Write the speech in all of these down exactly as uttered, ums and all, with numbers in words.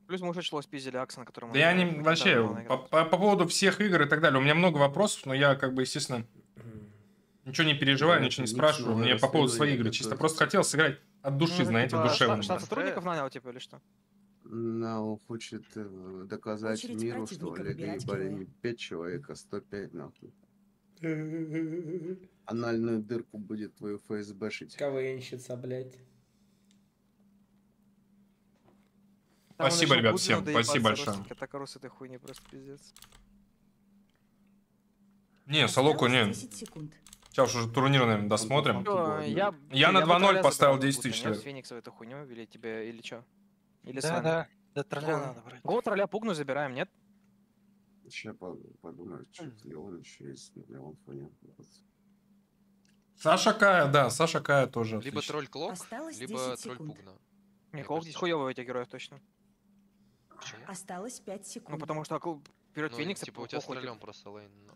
Плюс мы уже чло спиздили Акса, на котором... Да я не... Вообще, по, по, по поводу всех игр и так далее, у меня много вопросов, но я, как бы, естественно, ничего не переживаю, Да, ничего не это спрашиваю. личное Мне по поводу своей игры расследование чисто готовится. просто хотел сыграть от души, знаете, типа, душевно. штат сотрудников нанял, типа, или что? Ну, он хочет э, доказать Очередь миру, что противника Олега выбирать ебали героя. не пять человек, а сто пять, нахуй. Анальную дырку будет твою ФСБшить. КВНщица, блядь. Там Спасибо, он ребят, начал всем, Путину спасибо доебаться, большое. Ростик, это корос этой хуйни просто пиздец. Не, Солоку не. десять секунд. Сейчас уже турнир, наверное, досмотрим. Всё, я, Я ты- на бы два ноль тролля поставил забрал, десять будто, тысяч нет, лет. с Феникса в эту хуйню, или тебе, или чё? Или с Да, вами? да. Да тролля Гол- надо брать. Гол тролля пугну забираем, нет? Сейчас подумаю, что Леон еще есть, на Леон фоне. Саша Кая, да, Саша Кая тоже Либо отлично. тролль Клок, Осталось либо десять тролль секунд. Пугна. Не, Мне Клок кажется, здесь хуёвый у этих героев точно. Почему? Осталось пять секунд. Ну, потому что Клок вперед Ну, Феникса... типа у тебя с похуй, троллем типа. просто лейн. ну.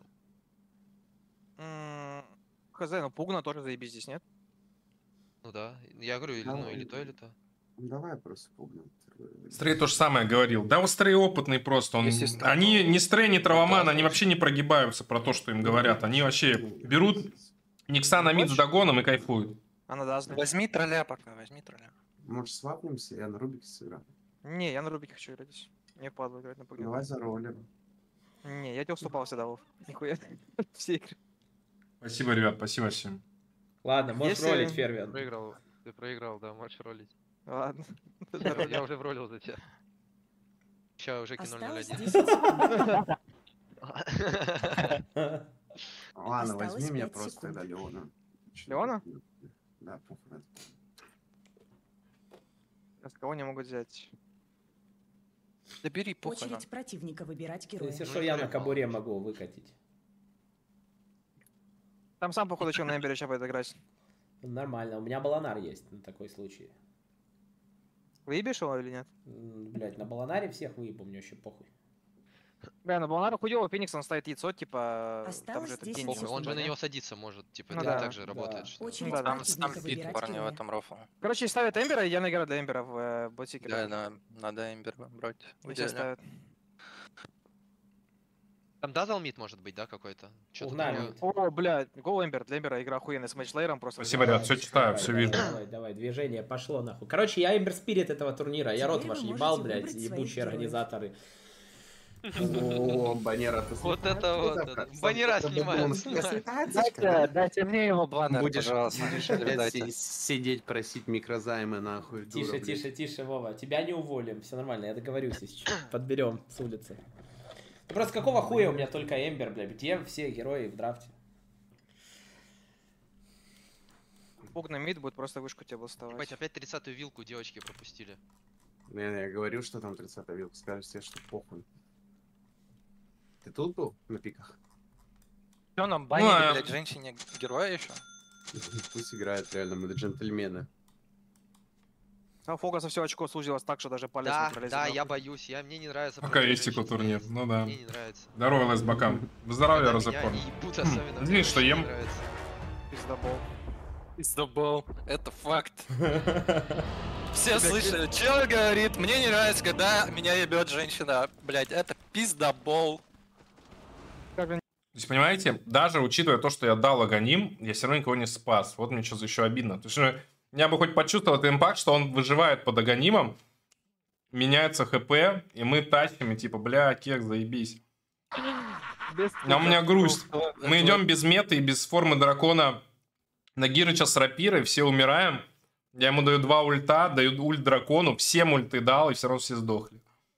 М, Хз, ну Пугна тоже заебись здесь, нет? Ну да. Я говорю, или, ну, или то, или то. Давай просто пугнем. Стрей то же самое говорил. Да, у Стрей опытный просто. Он... Если стартовал, Они не Стрей, не Травоман, да, они значит. вообще не прогибаются про то, что им говорят. Они вообще берут Никса на мид с Хочешь? догоном и кайфуют. Она даст. да. Возьми тролля пока, возьми тролля. Может, свапнемся, я на Рубике сыграю. Не, я на Рубике хочу играть здесь. Мне впадло играть на Пугне. Давай заролим. Не, я тебе уступал всегда, Вов. Нихуя. Все игры. Спасибо, ребят, спасибо всем. Ладно, можешь Если- ролить, Фервин. Проиграл. Ты проиграл, да, можешь ролить. Ладно. Я уже вролил за тебя. Сейчас уже кинули ноль Осталось один. десять секунд. Ладно, Осталось возьми меня пять просто секунд. тогда Леона. Леона? Да, похуй. С кого не могут взять? Да бери, похуй нам. Очередь противника выбирать героя. Если что, я на кобуре могу выкатить. Там сам, походу, чем на Эмбере сейчас будет играть. Нормально, у меня баланар есть на такой случай. Выебешь его или нет? М, Блять, на баланаре всех выебу, мне вообще похуй. Бля, на Баланара хуёво, Феникс, он ставит яйцо, типа... Там Осталось же это десять день. Похуй, он же на секунд. него садиться может. Типа, Ну это да. так же Да. работает. что- Очередь Да, Там, противника там фит выбирать парни в героя. этом рофл. Короче, ставят Эмбера, и я наиграю для Эмбера в э, ботике. Да, да, надо Эмбер брать. в И все идеале. ставят. Там дазл мид может быть, да, какой-то? Чё-то Погнали. такое. О, блядь, гол Эмбер, для Эмбера игра охуенная, с матчлейером просто. Спасибо, ребят, все читаю, Давай, все давай, вижу. Давай, давай, движение пошло нахуй. Короче, я Эмбер Спирит этого турнира. Я Теперь рот вы ваш можете ебал, выбрать блядь, своих ебучие героев. организаторы. О, Банера, ты Вот это вот. это это. как? Баннера Сам- снимаем, Сам- снимаем. Дайте, дайте мне его баннер, Будешь, пожалуйста. будешь Или опять дайте. си- сидеть, просить микрозаймы, нахуй. Тише, дура, блядь. тише, тише, Вова. Тебя не уволим. Все нормально, я договорюсь, если чё. Подберем с улицы. Ну просто какого хуя у меня только Эмбер, блядь? Где все герои в драфте? Пуг на мид будет просто вышку тебе доставать. Ебать, опять тридцатую вилку девочки пропустили. Не, не, я говорил, что там тридцатая вилка. Скажешь себе, что похуй. Ты тут был на пиках? Что нам банили, а- блядь, женщине героя еще? Пусть играют реально, мы джентльмены. А Фокаса все очко сузилось так, что даже палец Да, не пролезет. да, нахуй. я боюсь. Я, мне не нравится. Пока против есть женщин турнир, стоять. ну да. Мне не нравится. Здорово, лесбакам. Здоровья, Когда меня Розефон. не ебут, особенно. Извини, мне что очень ем. не нравится. Пиздобол. Пиздобол. Это факт. Все слышали, чел говорит, мне не нравится, когда меня ебет женщина. Блять, это пиздобол. То есть, понимаете, даже учитывая то, что я дал Аганим, я все равно никого не спас. Вот мне сейчас еще обидно. То есть, ну, я бы хоть почувствовал этот импакт, что он выживает под Аганимом, меняется ХП, и мы тащим, и типа, бля, кек, заебись. А у меня грусть. Мы идем без меты и без формы дракона на Гирыча с рапирой, все умираем. Я ему даю два ульта, даю ульт дракону, всем ульты дал, и все равно все сдохли.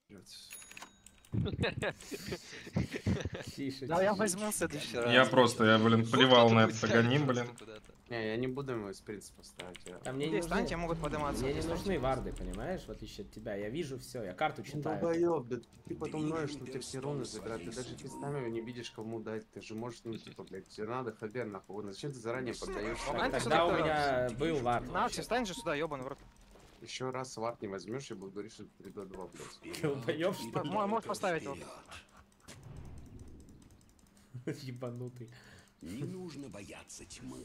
Тише, Да, я тише. возьму в следующий раз. Я просто, я, блин, Вот плевал кто-то на будет этот ставить Аганим, просто блин. куда-то. Не, я не буду его из принципа ставить. я- А мне не Здесь нужны, станьте, могут подниматься. мне не здесь нужны варды, понимаешь, в отличие от тебя. Я вижу все, я карту Ну, читаю. долбоёб, да ты потом ноешь, что у тебя все руны забирают. Ты даже фистами не видишь, кому дать. Ты же можешь, ну, типа, блядь, тебе надо хб нахуй. Ну, зачем ты заранее поддаешь? Встань ты Тогда у сюда, меня был вард. Накси, встань же сюда, ебаный в рот. Еще раз вард не возьмешь, я буду говорить, что ты три до два, блядь. Долбоёб, что ли? М- Можешь поставить его. Ебанутый. Не нужно бояться тьмы.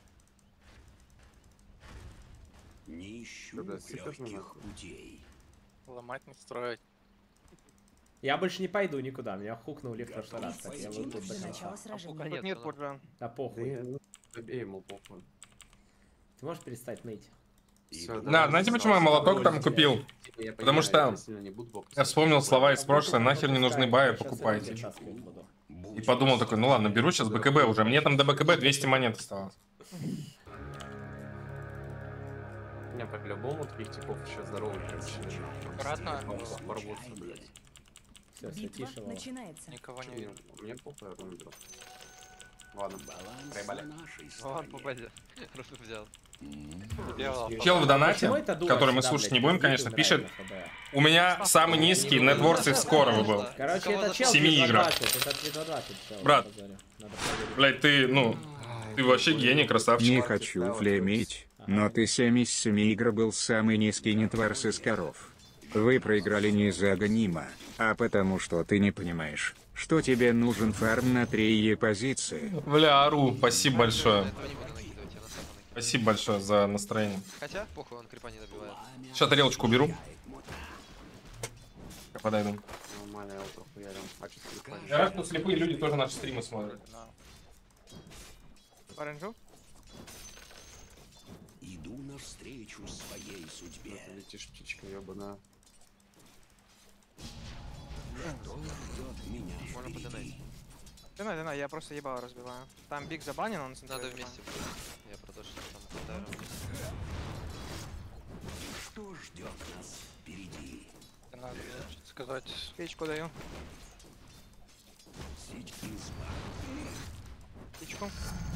Не ищу Тогда сыпешь на легких нахуй. путей. Ломать, не строить. Я больше не пойду никуда, меня хукнули в прошлый раз, так я буду тут до До конца. начала А сражения. пока Тут нет ну, пурджа. Да Да похуй. я, ну, забей ему похуй. Ты можешь перестать ныть? Всё, Да, давай, знаете, всё, почему я всё, молоток там блядь. купил? Я Потому понимаю, что я сильно не буду боксить. Я вспомнил слова из прошлого, нахер не нужны баи, Сейчас покупайте. я вытаскивать буду. И подумал такой, ну ладно, беру сейчас БКБ уже. Мне там до БКБ двести монет осталось. У меня по-любому таких типов еще здоровых прям Аккуратно. ворвутся, блядь. Все, все, Битва тише, Вова. начинается. Никого не Мне, видно. мне похуй, я рун беру. Ладно, Баланс проебали. на нашей Вон стороне. по базе. Просто взял. Делал. Чел в донате, Почему это дура который мы всегда, слушать не блядь, будем, пиздит и конечно, умирает пишет: на ФБ? у меня самый низкий нетворс из скорого был. Короче, Кого это чел Семи три играх. двадцать, это три двадцать, чел, Брат. на базаре. Надо проверить. Блять, ты, ну, ты вообще гений, красавчик. Не хочу флемить, но ты семь из семи игр был самый низкий нетварс из коров. Вы проиграли не из-за аганима, а потому что ты не понимаешь, что тебе нужен фарм на три позиции. Бля, ору, спасибо большое. Этого не буду накидывать, я на самом накидываю. Спасибо большое за настроение. Хотя, похуй, он крипа не добивает. Сейчас тарелочку уберу. Я подойду. Нормально, я вот охуярил. А что ты не Я рад, что слепые люди тоже наши стримы смотрят. Оранжу? Иду навстречу своей судьбе. летишь, птичка ебаная. Что ждет меня Можно подонать. Динай, динай, я просто ебало разбиваю. Там биг забанен, он центре Надо забанен. вместе будет. Я про то, что там ударом. Что ждет нас впереди? Надо мне что-то сказать. Печку даю. Сейчас Печку.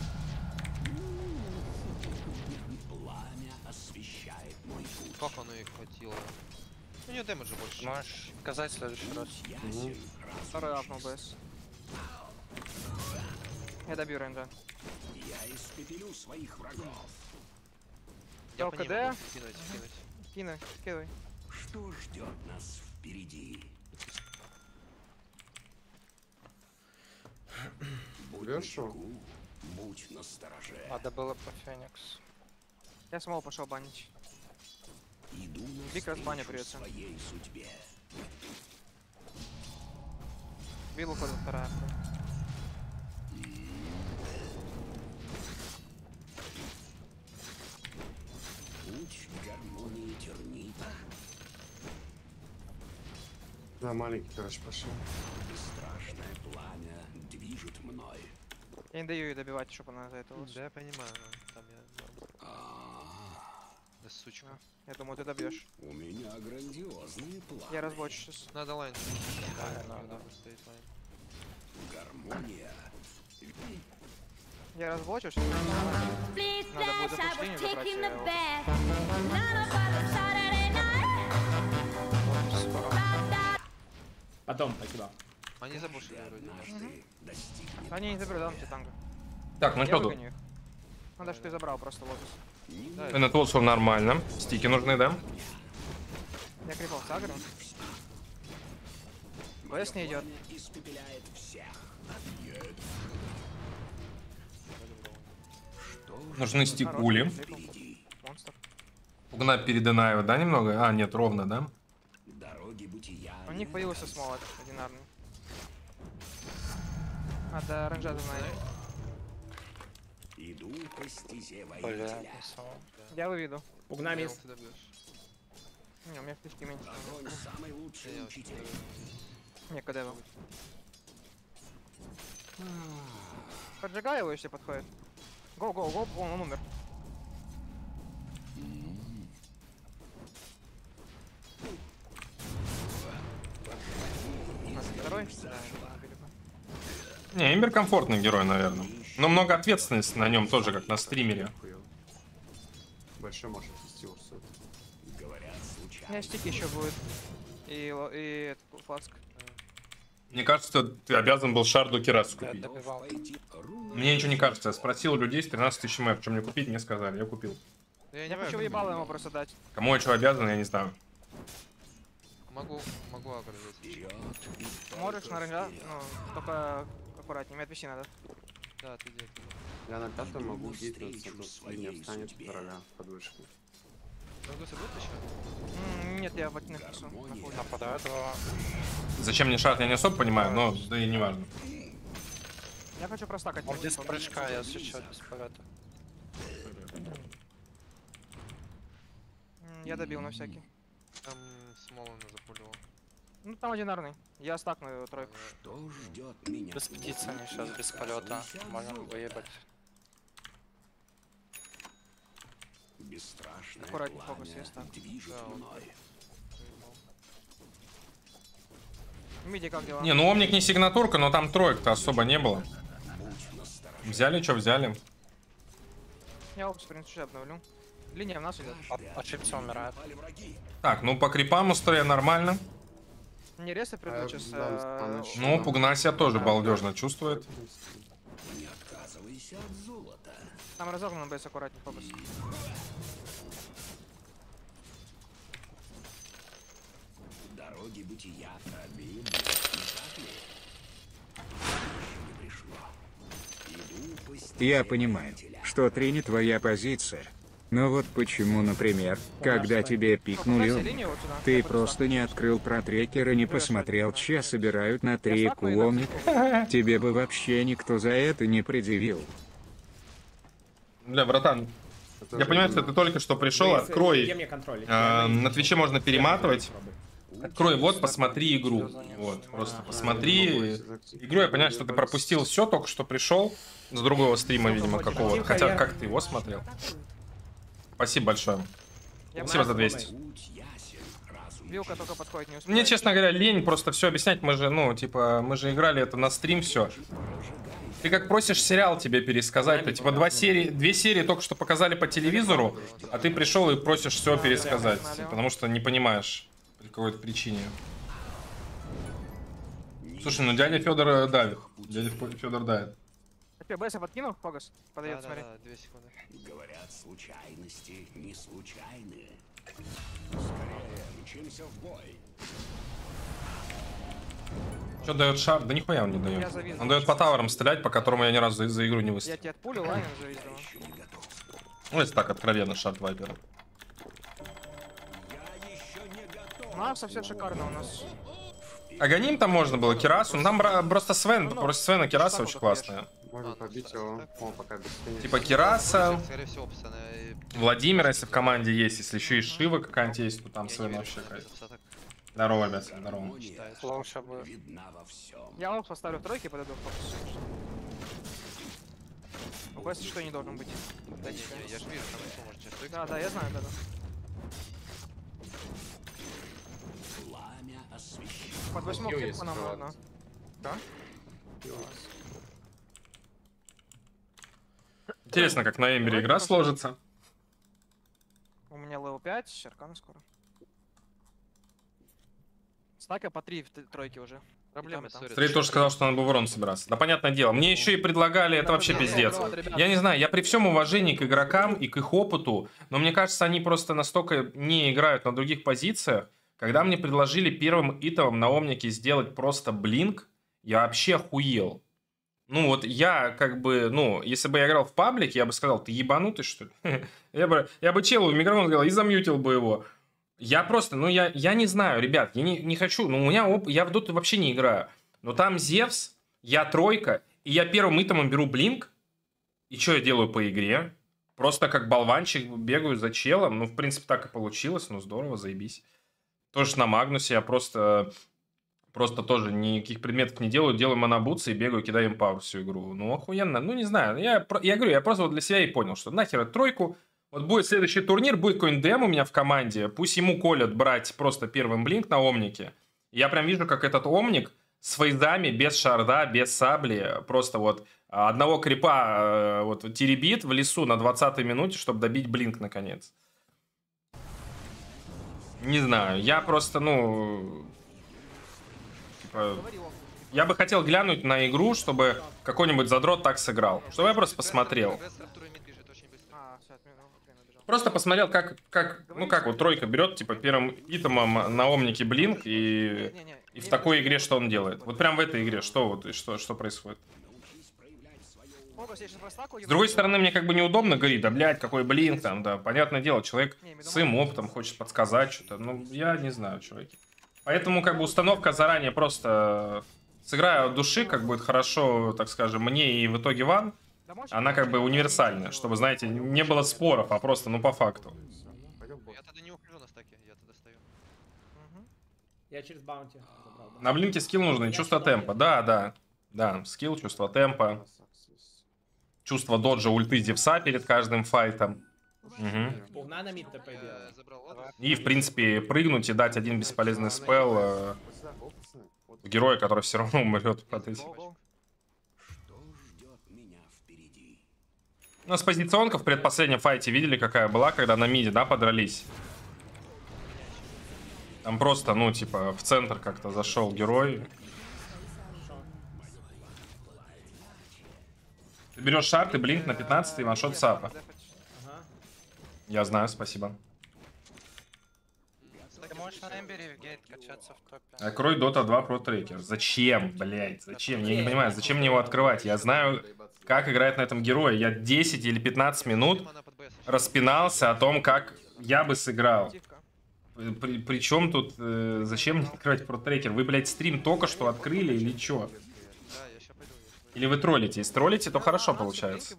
пламя освещает мой путь. Как оно их хватило? У нее дэмэджа больше. Можешь сказать в следующий раз. Ясен Второй апнул БС. Я добью рейнджа. я испепелю своих врагов. Я Дал по ним КД. могу кинуть, кинуть. Кину, кидывай. Что ждет нас впереди? Будь Хорошо. начеку, будь настороже. Надо было по Феникс. Я самого пошел банить. Иду Биг разбаню навстречу придется. своей судьбе. Бил уходит вторая. Путь к гармонии тернит. Да, маленький, короче, пошел. Бесстрашное пламя движет мной. Я не даю ее добивать, чтобы она за это лучше. Да, я понимаю. ну, Там я... А, Да сучка. Я думаю, ты добьешь. у меня грандиозные планы. Я разбочу сейчас. Надо лайн. Да, Да, надо. надо стоит лайн. Гармония. Я разбочу сейчас. Надо будет запущение забрать. я его- Потом, спасибо. Они забушили вроде. Однажды достигнет. Они не заберут, дам тебе танка. Так, ну Я что тут? выгоню их. Надо, что ты забрал просто лотос. Да, Нетворсов нормально. Стики нужны, да? Я крипал с агро. БС не идет. Испепеляет всех. Нужны стикули. Монстр. Угнать передынаева, да, немного? А, нет, ровно, да? Дороги бытия. У них появился смолот одинарный. А, да, оранжа знает. Иду по стезе Бля, воителя. не самого. Я выведу. Пугна Мил мисс. ты добьешь. Не, у меня фишки меньше. Огонь самый Да лучший я учитель. Не, КД был. Поджигай его, если подходит. Го, го, го, он, он умер. А, второй? Да, Не, Эмбер комфортный герой, наверное. Но много ответственности на нем тоже, как на стримере. Хуёво. Большой может вести урсу. Говорят, у случайно. меня стики еще будет. И, ло- и этот, фласк. Мне кажется, ты обязан был шарду Керасу Я купить. добивал. Пойти руна. Мне ничего не кажется. Я спросил у людей с тринадцать тысяч мэп, что мне купить, мне сказали. Я купил. Да я не Я хочу знаю, ебало ему просто дать. Кому я что обязан, я не знаю. Могу, могу агро взять. Вперед и Можешь только на рейнджа? вперед. Ну, только аккуратнее, мне отвести надо. Да, ты где? Я на пятом Иду могу навстречу гитнуться, тут своей не встанет судьбе. вторая подвышка. Гусы будет еще? Нет, я в окне несу. Нападают его. Зачем мне шарт, я не особо понимаю, но да и не важно. Я хочу простакать. Он без прыжка, я сейчас без полета. Я добил на всякий. Там Смолана запулил. Ну там одинарный. Я стакну тройку. Что ждет меня? Без птицы они сейчас, без полета. Можем выебать. Бесстрашное Аккуратней, фокус пламя есть, так. движет мной. Миди как дела? Не, ну омник не сигнатурка, но там троек-то особо не было. Взяли, что взяли. Я опус, в принципе, обновлю. Линия в нас идет. Ошибся, умирает. Так, ну по крипам устрою нормально. Не ресы придут сейчас. да, Ну, Пугнасия тоже балдежно чувствует. Не отказывайся от золота. Там разогнан бейс, аккуратней, фокус. Дороги бытия пробили, не так ли? Еще не пришло. Иду по Я стезе понимаю, хранителя. что три не твоя позиция. Но вот почему, например, когда тебе пикнули, Пугнасия, линию вот сюда. ты Я буду просто не открыл про трекер и не посмотрел, че собирают на три стакну и на омник. Тебе бы вообще никто за это не предъявил. Бля, братан, я понимаю, что ты только что пришел, Где открой. мне контроль? А, на Твиче можно перематывать. Открой, вот, посмотри игру. Вот, просто посмотри игру. Я понимаю, что ты пропустил все, только что пришел с другого стрима, видимо, какого-то. Хотя, как ты его смотрел. Спасибо большое. Я Спасибо за двести. Путь ясен, разум Вилка только подходит, не успевает. Мне, честно говоря, лень просто все объяснять. Мы же, ну, типа, мы же играли это на стрим, все. Ты как просишь сериал тебе пересказать, то типа два серии, две серии только что показали по телевизору, а ты пришел и просишь все пересказать, потому что не понимаешь по какой-то причине. Слушай, ну дядя Федор давит, дядя Федор давит. Ты бейса подкинул, фокус? Подойдет, смотри. Да, две секунды. Говорят, случайности не случайны. Скорее, мчимся в бой. Что дает шар? Да нихуя он не Я дает. завис. Он дает по таверам стрелять, по которому я ни разу за, за игру не Я выстрелил. тебе отпулю, лайнер завиздал. Ну, если так откровенно, шарт вайпера. Макса все шикарно у нас. Аганим там можно было, Кирасу. Ну, там бра- просто Свен, просто Свена Кираса очень классная. Можно побить его. О, пока бесконечно. Типа Кираса, Скорее всего, пацаны. и- Владимир, если в команде есть, если еще и Шива какая-нибудь есть, то там Я не Свен верю, вообще что кайф. это так. Здорово, ребят, здорово. Гармония Флоу сейчас будет. видна во всем. Я лоб поставлю в тройке и подойду в фокус. У Беса что не должен быть? Дайте Не, себе. не, я же вижу, там все можете стойки. Да, да, я знаю, да, да. Пламя освещено. Под восьмок Хил клик есть по нам открываться. можно. Да? Интересно, как на Эмбере игра сложится. У меня левел пять, Аркана скоро. Стака по три в т- тройке уже. Проблемы, И там, и там. сори. Стрей тоже сказал, что надо бы в урон собираться. Да, понятное дело. Мне еще и предлагали, это вообще пиздец. Я не знаю, я при всем уважении к игрокам и к их опыту, но мне кажется, они просто настолько не играют на других позициях. Когда мне предложили первым итовым на Омнике сделать просто блинк, я вообще охуел. Ну вот я как бы, ну, если бы я играл в паблик, я бы сказал, ты ебанутый, что ли? Я бы, я бы челу в микрофон сказал и замьютил бы его. Я просто, ну я, я не знаю, ребят, я не, не хочу, ну у меня, оп, я в доту вообще не играю. Но там Зевс, я тройка, и я первым итемом беру блинк, и что я делаю по игре? Просто как болванчик бегаю за челом, ну в принципе так и получилось, ну здорово, заебись. Тоже на Магнусе я просто, просто тоже никаких предметов не делаю, делаю монобутсы и бегаю, кидаю им пауэр всю игру. Ну охуенно, ну не знаю, я, я говорю, я просто вот для себя и понял, что нахер эту тройку. Вот будет следующий турнир, будет какой-нибудь ДМ у меня в команде, пусть ему колят брать просто первым блинк на Омнике. Я прям вижу, как этот Омник с фейзами, без шарда, без сабли, просто вот одного крипа вот теребит в лесу на двадцатой минуте, чтобы добить блинк наконец. Не знаю, я просто, ну... Типа, я бы хотел глянуть на игру, чтобы какой-нибудь задрот так сыграл. Чтобы я просто посмотрел. А, всё, отменил, блин, убежал. Просто посмотрел, как, как, ну как вот тройка берет, типа, первым итемом на Омнике блинк, и, Не-не, и в не- такой игре что он делает. Вот прям в этой игре, что вот, и что, что происходит? Фокус С другой стороны, мне как бы неудобно говорить, да, блядь, какой блин, там, да, понятное дело, человек с своим опытом хочет подсказать что-то, ну, я не знаю, чуваки. Поэтому, как бы, установка заранее просто сыграю от души, как будет хорошо, так скажем, мне и в итоге вам, она как бы универсальная, чтобы, знаете, не было споров, а просто, ну, по факту. Я тогда не уплю на стаке, я тогда стою. Я через баунти забрал. На блинке скилл нужно и чувство темпа, да, да, да, скилл, чувство темпа, чувство доджа ульты Зевса перед каждым файтом. Угу. Пугна на мид ТП делает. Я забрал лотос. И, в принципе, прыгнуть и дать один бесполезный спелл э, героя, который все равно умрет под этим. Что ждет меня впереди? У нас позиционка в предпоследнем файте видели, какая была, когда на миде, да, подрались? Там просто, ну, типа, в центр как-то зашел герой. Ты берешь шарт и блинк на пятнадцатый и ваншот сапа. Я знаю, спасибо. Ты можешь на Эмбере в гейт качаться в топе. Открой Дота два Pro Tracker. Зачем, блядь? Зачем? Я не понимаю, зачем мне его открывать? Я знаю, как играть на этом герое. Я десять или пятнадцать минут распинался о том, как я бы сыграл. При, при чем тут... Э, зачем мне открывать Pro Tracker? Вы, блядь, стрим только что открыли или чё? Да, я ща пойду. я ща Или вы троллите? Если троллите, то хорошо получается.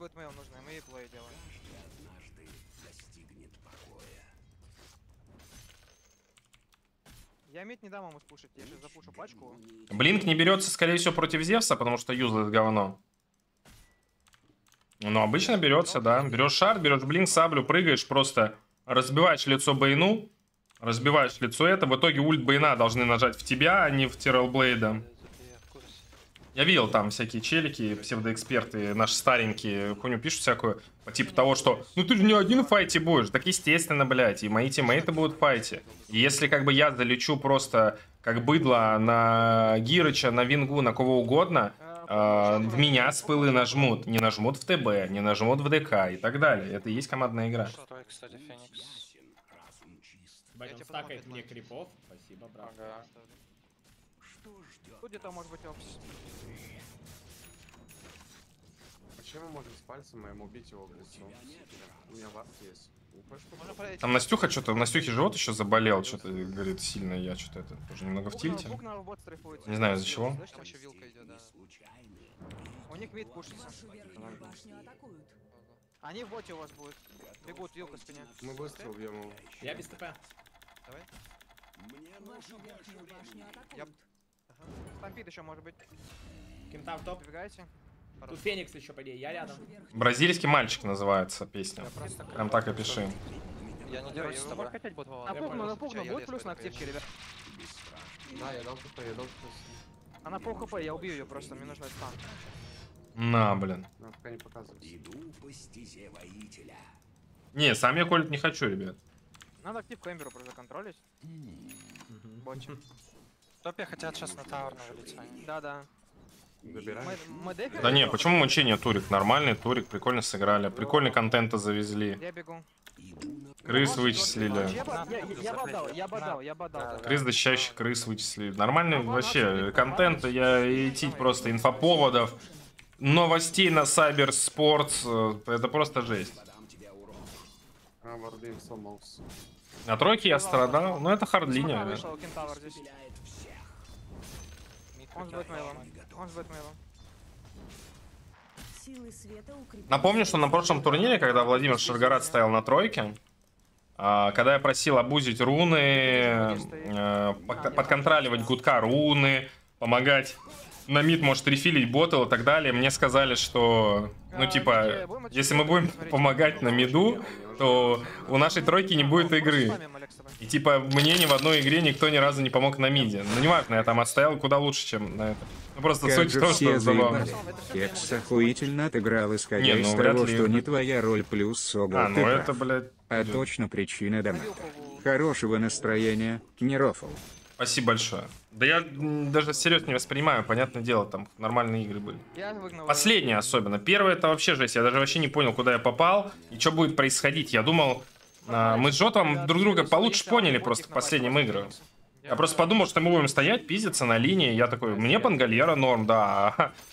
Я мид не дам ему спушить, я сейчас запушу пачку. Блинк не берется, скорее всего, против Зевса, потому что юзает говно. Но обычно берется, да. Берешь шар, берешь блинк, саблю, прыгаешь, просто разбиваешь лицо Бэйну, разбиваешь лицо это. В итоге ульт Бэйна должны нажать в тебя, а не в Тирелблейда. Я видел там всякие челики, псевдоэксперты, наши старенькие, хуйню пишут всякую, по типу того, что ну ты же не один в файте будешь. Так естественно, блядь, и мои тиммейты будут в файте. И если как бы я залечу просто как быдло на Гирыча, на Вингу, на кого угодно, э, в меня спылы нажмут. Не нажмут в ТБ, не нажмут в ДК и так далее. Это и есть командная игра. Стой, кстати, Феникс. Бать, он стакает мне крипов. Спасибо, брат. Ага. Тут где-то может быть опс. Почему мы можем с пальцем моим убить его в лицо? У меня вард есть. Не хочешь Можно попробовать? пройти. Там Настюха что-то, Настюхе живот еще заболел, что-то, говорит, сильно я что-то это тоже немного в тильте. Бук на бот стрейфуется. Не знаю, из-за чего. Там еще вилка идет, да. У них мид пушится. Они в боте у вас будут. Бегут, вилка в спине. Мы быстро убьем его. Я без ТП. Давай. Я... Стампит еще может быть. Кентав топ. Убегаете. Тут Феникс еще, по идее, я рядом. Бразильский мальчик называется песня. Прям так и пиши. Я не дерусь с тобой. Хотеть бот Я Напугну, понял. напугну. Чё, я Будет лес плюс на пойду, активке, ребят. Да, я дал ТП, я дал ТП. Она пол хп, я убью ее просто, мне нужно стан. На, блин. Но пока не показывается. Иду по стезе воителя. Не, сам я колить не хочу, ребят. Надо активку Эмберу просто контролить. Бочи. В топе хотят сейчас на тауэр навалить. они. Да-да. Забираем. Мы, мы дефим? Да не, почему мучение турик? Нормальный турик, прикольно сыграли. Прикольный контента завезли. Я бегу. Крыс вычислили. Я, бо- я, я бодал, я бодал, я бодал. Крыс защищающих крыс вычислили. Нормальный вообще контент, я идти просто инфоповодов, новостей на Cyber Sports. Это просто жесть. А, варды сломался. На тройке я страдал, но это Смотри, хардлиния. вышел кентавр здесь. Он с бэтмейлом. Он с бэтмейлом. Силы света укрепляют. Напомню, что на прошлом турнире, когда Владимир Шаргарат стоял на тройке, а, когда я просил обузить руны, э, под- подконтроливать гудка руны, помогать на мид, может, рефилить ботл и так далее, мне сказали, что, ну, типа, если мы будем помогать на миду, то у нашей тройки не будет игры. И, типа, мне ни в одной игре никто ни разу не помог на миде. Ну, неважно, я там отстоял куда лучше, чем на это. Ну, просто Как суть в же том, что все забавно. заебали. Кекс охуительно отыграл, исходя Не, ну, из вряд того, ли. что не твоя роль плюс Согл. А, ты ну прав. это, блядь... А идёт. точно причина доната. Хорошего настроения, не рофл. Спасибо большое. Да я м, даже всерьез не воспринимаю, понятное дело, там нормальные игры были. Я выгнал. Последняя особенно. Первая это вообще жесть. Я даже вообще не понял, куда я попал и что будет происходить. Я думал, а, мы с Жотом друг друга получше поняли просто в последнем игре. Я просто подумал, что мы будем стоять, пиздиться на линии. Я такой, мне Пангальера норм, да.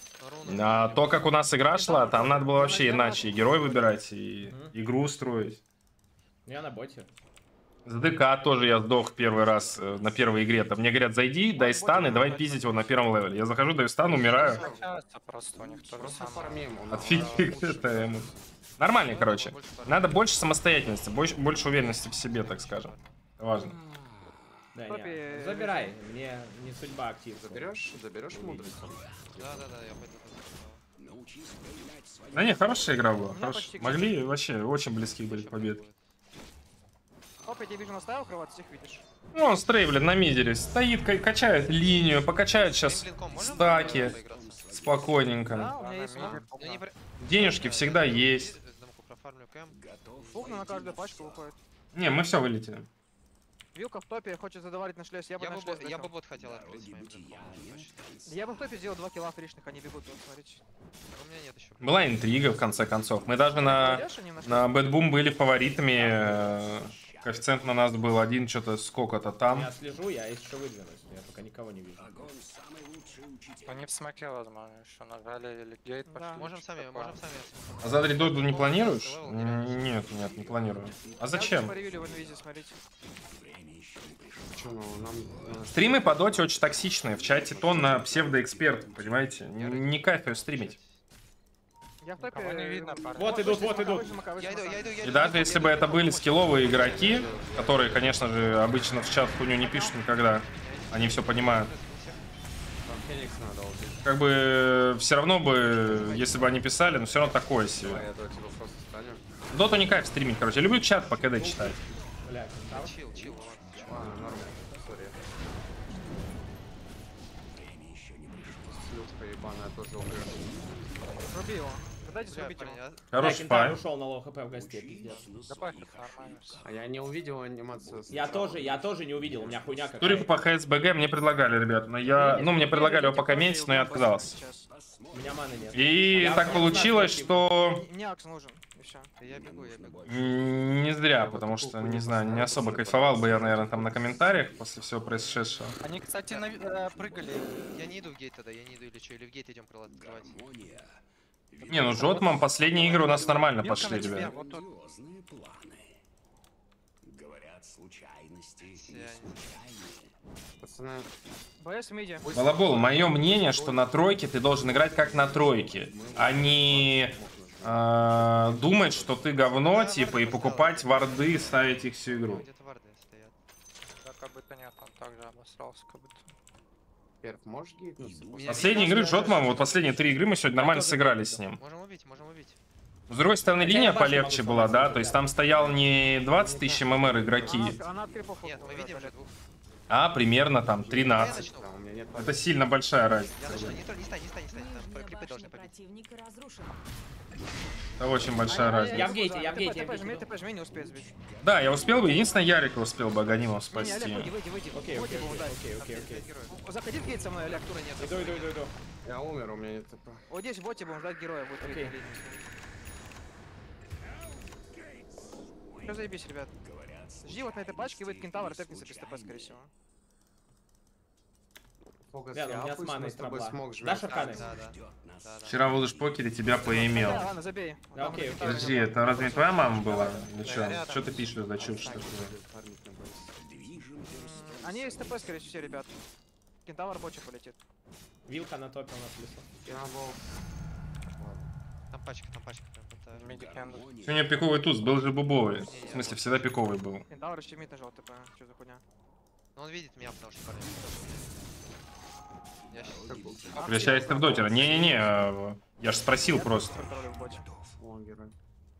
А то, как у нас игра шла, там надо было вообще иначе. И герой выбирать, и игру устроить. Я на боте. С ДК тоже я сдох первый раз э, на первой игре. Там мне говорят, зайди, дай стан и давай пиздить его на первом левеле. Я захожу, даю стан, умираю. Просто у них то же Просто самое. фармим. он- Отфиг это ему. Нормально, короче. Надо больше самостоятельности, больше, больше уверенности в себе, так скажем. Это важно. Да, Топи, не. э, Забирай, мне не судьба активная. Заберешь? Заберешь мудрость? Да, да, да, я пойду туда. Научись проявлять свои... Да не, хорошая игра была. меня Хорош... почти Могли вообще очень близки были к победе. Оп, я тебе вижу наставил кровать, всех видишь. Ну, он стрей, блин, на мидере стоит, ка- качает линию, покачает сейчас Блинком можно стаки поиграться? спокойненько. Да, у меня есть смог. Ну, не про- Денежки всегда есть. Дамку профармлю кэм. Фугна на каждую пачку выходит. Не, мы все вылетели. Вилка в топе хочет задаварить на шлес, я бы Я на бы, шлес бо- я бы дошел. бот хотел открыть с Вроде моим бытия блинком. нет. Я бы в топе сделал два килла фришных, они бегут, вот, смотрите. Но у меня нет еще. Была интрига, в конце концов. Мы даже на, Идешь, они нашли? на Bad Boom были фаворитами. э, Коэффициент на нас был один, что-то сколько-то там. Я слежу, я еще выдвинусь, я пока никого не вижу. Огонь самый лучший учитель. Они в смоке, возможно, еще нажали или гейт Да. пошли. Можем что-то сами, такое. можем сами. А за Доду не планируешь? М, Нет, нет, не планирую. А Я зачем? вот поревили в инвизе, смотрите. Чё, ну, нам... э, Стримы по доте очень токсичные. В чате тонна псевдоэкспертов, понимаете? Н- Не кайфую стримить. Я в топе... Кого не видно, парни. Вот идут, вот идут. Я иду, я иду, я И иду. даже если бы это были скилловые игроки, которые, конечно же, обычно в чат хуйню не пишут никогда, они все понимают. Там Феникс надо убить. Как бы все равно бы, если бы они писали, но все равно такое Давай, себе. я до тебя просто станем. Доту не кайф стримить, короче. Я люблю чат по КД читать. Бля, кентавр. Чил, чил, ладно. Ладно, нормально. Сори. Слюшка ебаная тоже умрет. Руби его. Дайте Бля, срубить его. парень, а- Бля, Хороший кентавр файт. ушел на лоу хп в гости, пиздец. Да пофиг, нормально всё. А я не увидел анимацию. Я сначала. тоже, я тоже не увидел, у меня хуйня Турику какая. по ХСБГ мне предлагали, ребят, но я... Ну, мне предлагали его пока менять, но я отказался. У меня маны нет. И Я так не получилось, знаю, что... Мне акс нужен, и все. Я бегу, я бегу. м, Не зря, потому что, не знаю, не особо кайфовал бы я, наверное, там на комментариях после всего происшедшего. Они, кстати, на- э, прыгали. Я не иду в гейт тогда, я не иду или что, или в гейт идем открывать. Гармония. Не, ну Жотман, последние игры у нас нормально Вилка пошли, на тебе, ребят. вот тут. Грандиозные планы. Говорят, случайности не Я не- случайные. Пацаны, БС в миде. Балабол, мое мнение, что на тройке ты должен играть как на тройке, а не э, думать, что ты говно, типа, и покупать варды, ставить их всю игру. Где-то варды стоят. Да, как будто нет, он также обосрался, как будто. Перф, можешь гейтнуться? Меня Последние видно, игры что- Жотман, вот последние три игры мы сегодня нормально тоже сыграли видел. с ним. Можем убить, можем убить. С другой стороны, Хотя линия я башню полегче могу была, сломать, да, да. то есть там стоял не двадцать тысяч ММР игроки, Она, она от крипов Нет, мы видим же двух. а примерно там Я тринадцать. начну. Да, у меня нет Это сильно большая разница. Я начну. Не стой, не стой, не стой, не стой. Там крипы должны побить. Противника разрушен. Это очень большая разница. Я в гейте, я в гейте, я в ТП жми, гейте. ТП жми, не успеет сбить. Да, я успел бы, единственное, Ярика успел бы Аганимов Не, не, спасти. Олег, выйди, выйди, выйди. Окей, Выйди, окей, его дай. окей, окей, окей. Заходи в гейт со мной, Олег. Иду, иду, иду, иду. Я умер, у меня нет ТП. Вот здесь в боте будем ждать героя, будет Окей. видно линию. Все заебись, ребят. Жди вот на этой пачке, выйдет кентавр, тэпнется без ТП, скорее всего. Фокус, Рядом, у меня я с пусть маной мы с тобой тропа. смог жмём. Дашь арканы? Да, да. Да, да. Вчера в лыж-покере тебя поимел. Да, ладно, забей. Да, Там окей, будет окей. кентавр. Подожди, это разве не твоя мама была? Или что? рядом. Что ты пишешь за чушь такую? Фармить на бейс. Движем Они есть ТП, скорее всего, все, ребят. Кентавр бочек полетит. Вилка на топе у нас в лесу. Я был... Там пачка, там пачка. прям это- Медикенду. Сегодня пиковый туз, был же бубовый. В смысле, всегда пиковый был. Кентавр еще мид нажал ТП. Что за хуйня? Ну он видит меня, потому что парень. Я щас... Превращаясь ты в дотера. Не-не-не, а, я же спросил просто. Контролю в боте. О, герой.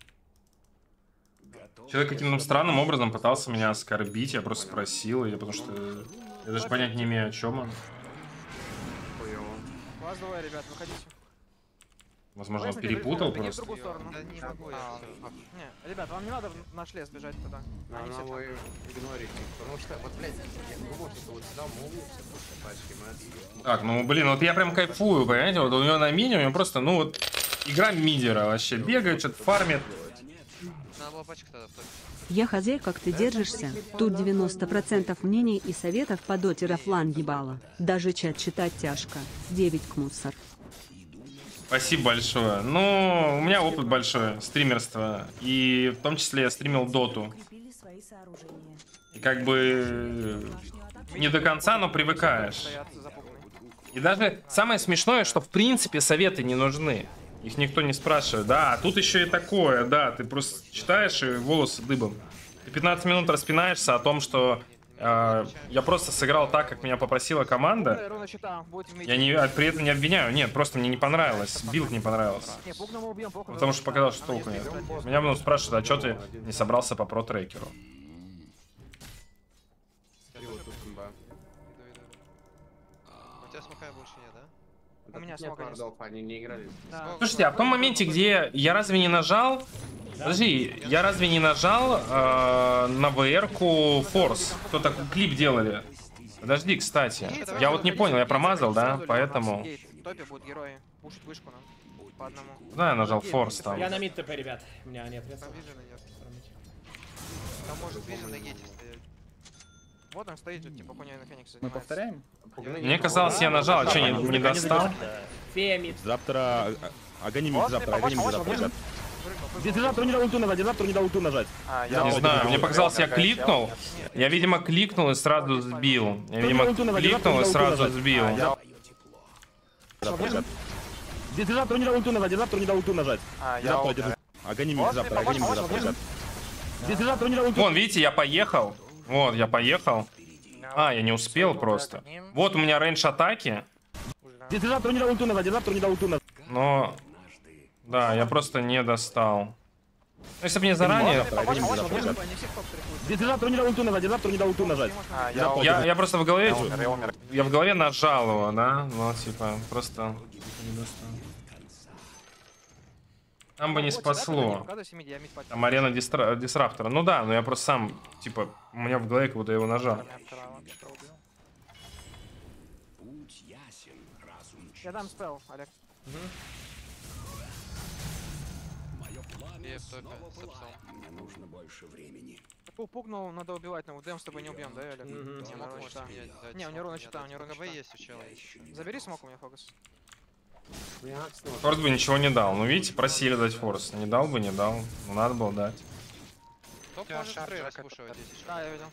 Человек каким-то странным образом пытался меня оскорбить, я просто спросил, и потому что я даже понять не имею, о чем он. Хуёво. Вас двое, ребят, выходите. Возможно, он Возьмите, перепутал бегите в просто. другую сторону. Да не могу я. А, всё. Не, ребят, вам не надо в наш лес бежать туда. На Они все там. новый игнорить. Потому что, вот, блядь, я думал, что вот сюда могут все просто пачки, мы отсюда. Так, ну блин, вот я прям кайфую, понимаете, вот у него на мини, у него просто, ну вот, игра мидера вообще, бегает, что-то фармит. Надо было пачка тогда в топе. Я хозяй, как ты держишься. Тут девяносто процентов мнений и советов по доте Рафлан ебало. Даже чат читать тяжко. девять к мусор. Спасибо большое. Ну, у меня опыт большой стримерства. И в том числе я стримил доту. Укрепили свои сооружения. И как бы не до конца, но привыкаешь. Стоят запуганы. И даже самое смешное, что в принципе советы не нужны. Их никто не спрашивает. Да, а тут еще и такое, да. Ты просто читаешь и волосы дыбом. Ты пятнадцать минут распинаешься о том, что э, я просто сыграл так, как меня попросила команда. Ровно щита, будет в Я не, а при этом не обвиняю. Нет, просто мне не понравилось. Билд не понравился. Не, пугна мы убьем, похуй. Потому что показалось, что толку нет. Меня потом спрашивают, а что ты не собрался по про-трекеру? И вот тут имба. У тебя смока больше нет, да? Да У меня тут нет смога есть. вардов, они не играли. Да. Слушайте, а в том моменте, где я разве не нажал... Подожди, я разве не нажал э, на вэ эр-ку Force? Кто такой клип делали? Подожди, кстати. Я вот не понял, я промазал, да? Поэтому... В топе будут герои пушить вышку нам. По одному. Да, я нажал Force там. Я на мид ТП, ребят. У меня нет веса. Там вижена нет. Там может вижен на гейте стоять. Вот он стоит, тут, типа, хуйня на Фениксе. Мы повторяем? Мне казалось, я нажал, а что, не, не достал? Фея мид. Завтра... Агоним завтра, агоним завтра. Дезертор не дал ульту нажать, дезертор не дал ульту нажать. Не знаю, мне показалось, я кликнул. Я, видимо, кликнул и сразу сбил. Я, видимо, кликнул и сразу сбил. Дезертор не дал ульту нажать, дезертор не дал ульту нажать. Агоним завтра, агоним завтра. Дезертор не дал ульту. Вон, видите, я поехал. Вот, я поехал. А, я не успел просто. Вот у меня рейндж атаки. Дезертор не дал ульту нажать, дезертор не дал ульту нажать. Но... Да, я просто не достал. Ну, если бы не заранее... Дезертор не дал ульту нажать, дезертор не дал ульту нажать. Я, я просто в голове... Я в голове нажал его, да? Ну, типа, просто... не достал. Там бы не спасло. Там арена дистра... дисраптора. Ну да, но я просто сам, типа, у меня в голове как будто я его нажал. Я дам спел, Олег. И в топе с апсом. Мне нужно больше времени. Пугнул, надо убивать, но дэм с тобой не убьем, да, Олег? Не Не, мог у него можете щита. менять, дать Не, у него ровно щита, у него ровно КБ щита. есть у чела. Забери смок у меня фокус. Форс бы ничего не дал. Ну, видите, просили дать форс. Не дал бы, не дал. Ну, надо было дать. Топ может стрей раскушивать, если что. Да, я видел.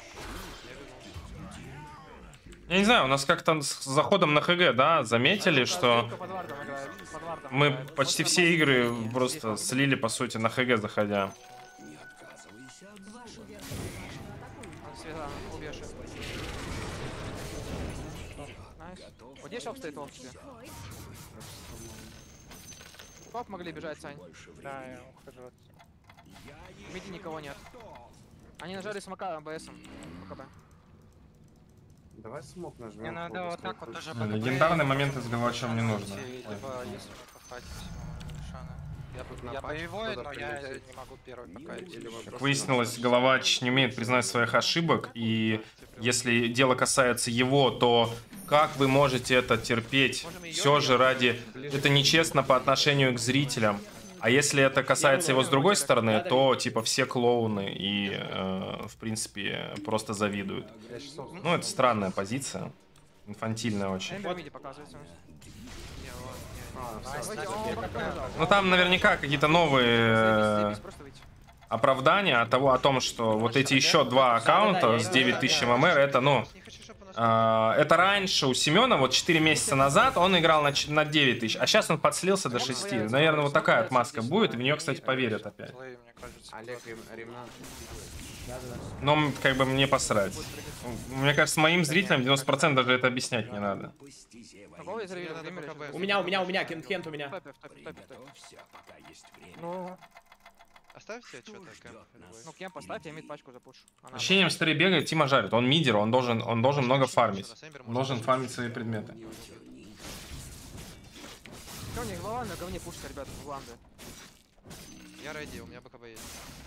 Я не знаю, у нас как-то с заходом на ХГ, да, заметили, что мы почти все игры просто слили, по сути, на ХГ заходя. Убьешь. Найс. Вот здесь шоп стоит волк тебе. Топ могли бежать, Сань. Да, я ухожу. В миде никого нет. Они нажали смока БСом. ПКБ. Давай смог нажмем. Мне надо вот так вот тоже Ну, легендарный момент из Галача мне нужно. Либо если мы пофатим Шана. Я тут Я на патч боевой, туда но я прилететь. не могу первый пока идти. Или вы просто Выяснилось, Головач не умеет признать своих ошибок, и если дело касается его, то как вы можете это терпеть? Все же ради... Это нечестно по отношению к зрителям. А если это касается его с другой стороны, то типа все клоуны и, э, в принципе, просто завидуют. Ну, это странная позиция. Инфантильная очень. Эмбер в миде показывается. Ну, там наверняка какие-то новые... э, оправдание от того, о том, что вот эти еще два аккаунта с девять тысяч ММР, это, ну, э, это раньше у Семена, вот четыре месяца назад он играл на, на девять тысяч, а сейчас он подслился до шести. Наверное, вот такая отмазка будет, и в нее, кстати, поверят опять. Олег Ремнан. Но, как бы, мне посрать. Мне кажется, моим зрителям девяносто процентов даже это объяснять не надо. У меня, у меня, у меня, Кент, Кент у меня. Ну... Оставьте что-то, кэмп. Ну, кем поставь, я мид пачку запушу. Она- Ощущением старый бегает, Тима жарит. Он мидер, он должен, он должен много фармить. Он должен фармить свои предметы. Что у них голова на говне пушка, ребята, в ланды. Я рейди, у меня БКБ есть.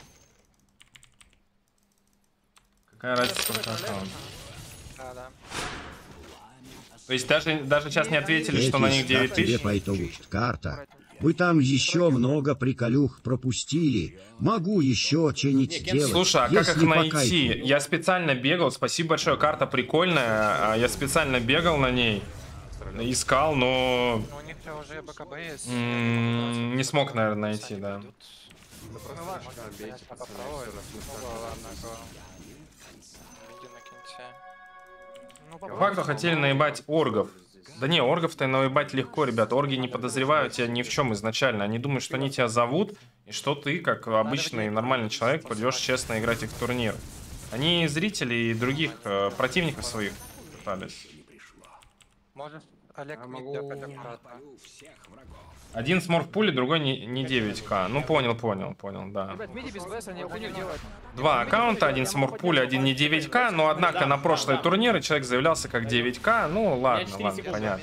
Какая разница, сколько аккаунтов? Да, да. То есть даже, даже сейчас не ответили, что на них девять тебе тысяч? пойдут карта. Вы там еще много приколюх пропустили. Могу еще что-нибудь делать. Слушай, а как если их по найти? кайфу. Я специально бегал, спасибо большое, карта прикольная. а Я специально бегал на ней, искал, но если уже БКБ есть... М, Не смог, наверное, найти, да. Да просто очка бейте, пацаны, всё, раз мы так. По факту хотели наебать оргов. Да не, оргов-то наебать легко, ребят. Орги не подозревают тебя ни в чем изначально. Они думают, что они тебя зовут, и что ты, как обычный нормальный человек, придешь честно играть их в турнир. Они зрители и других э, противников своих пытались. Можешь, Олег, могу... Один сморф пули, другой не, не девять ка. Ну понял, понял, понял, да. Ребят, миди без БС, они хуйню делают. Два аккаунта, один сморф пули, один не девять ка. Но однако на прошлые турниры человек заявлялся как девять ка. Ну ладно, ладно, понятно.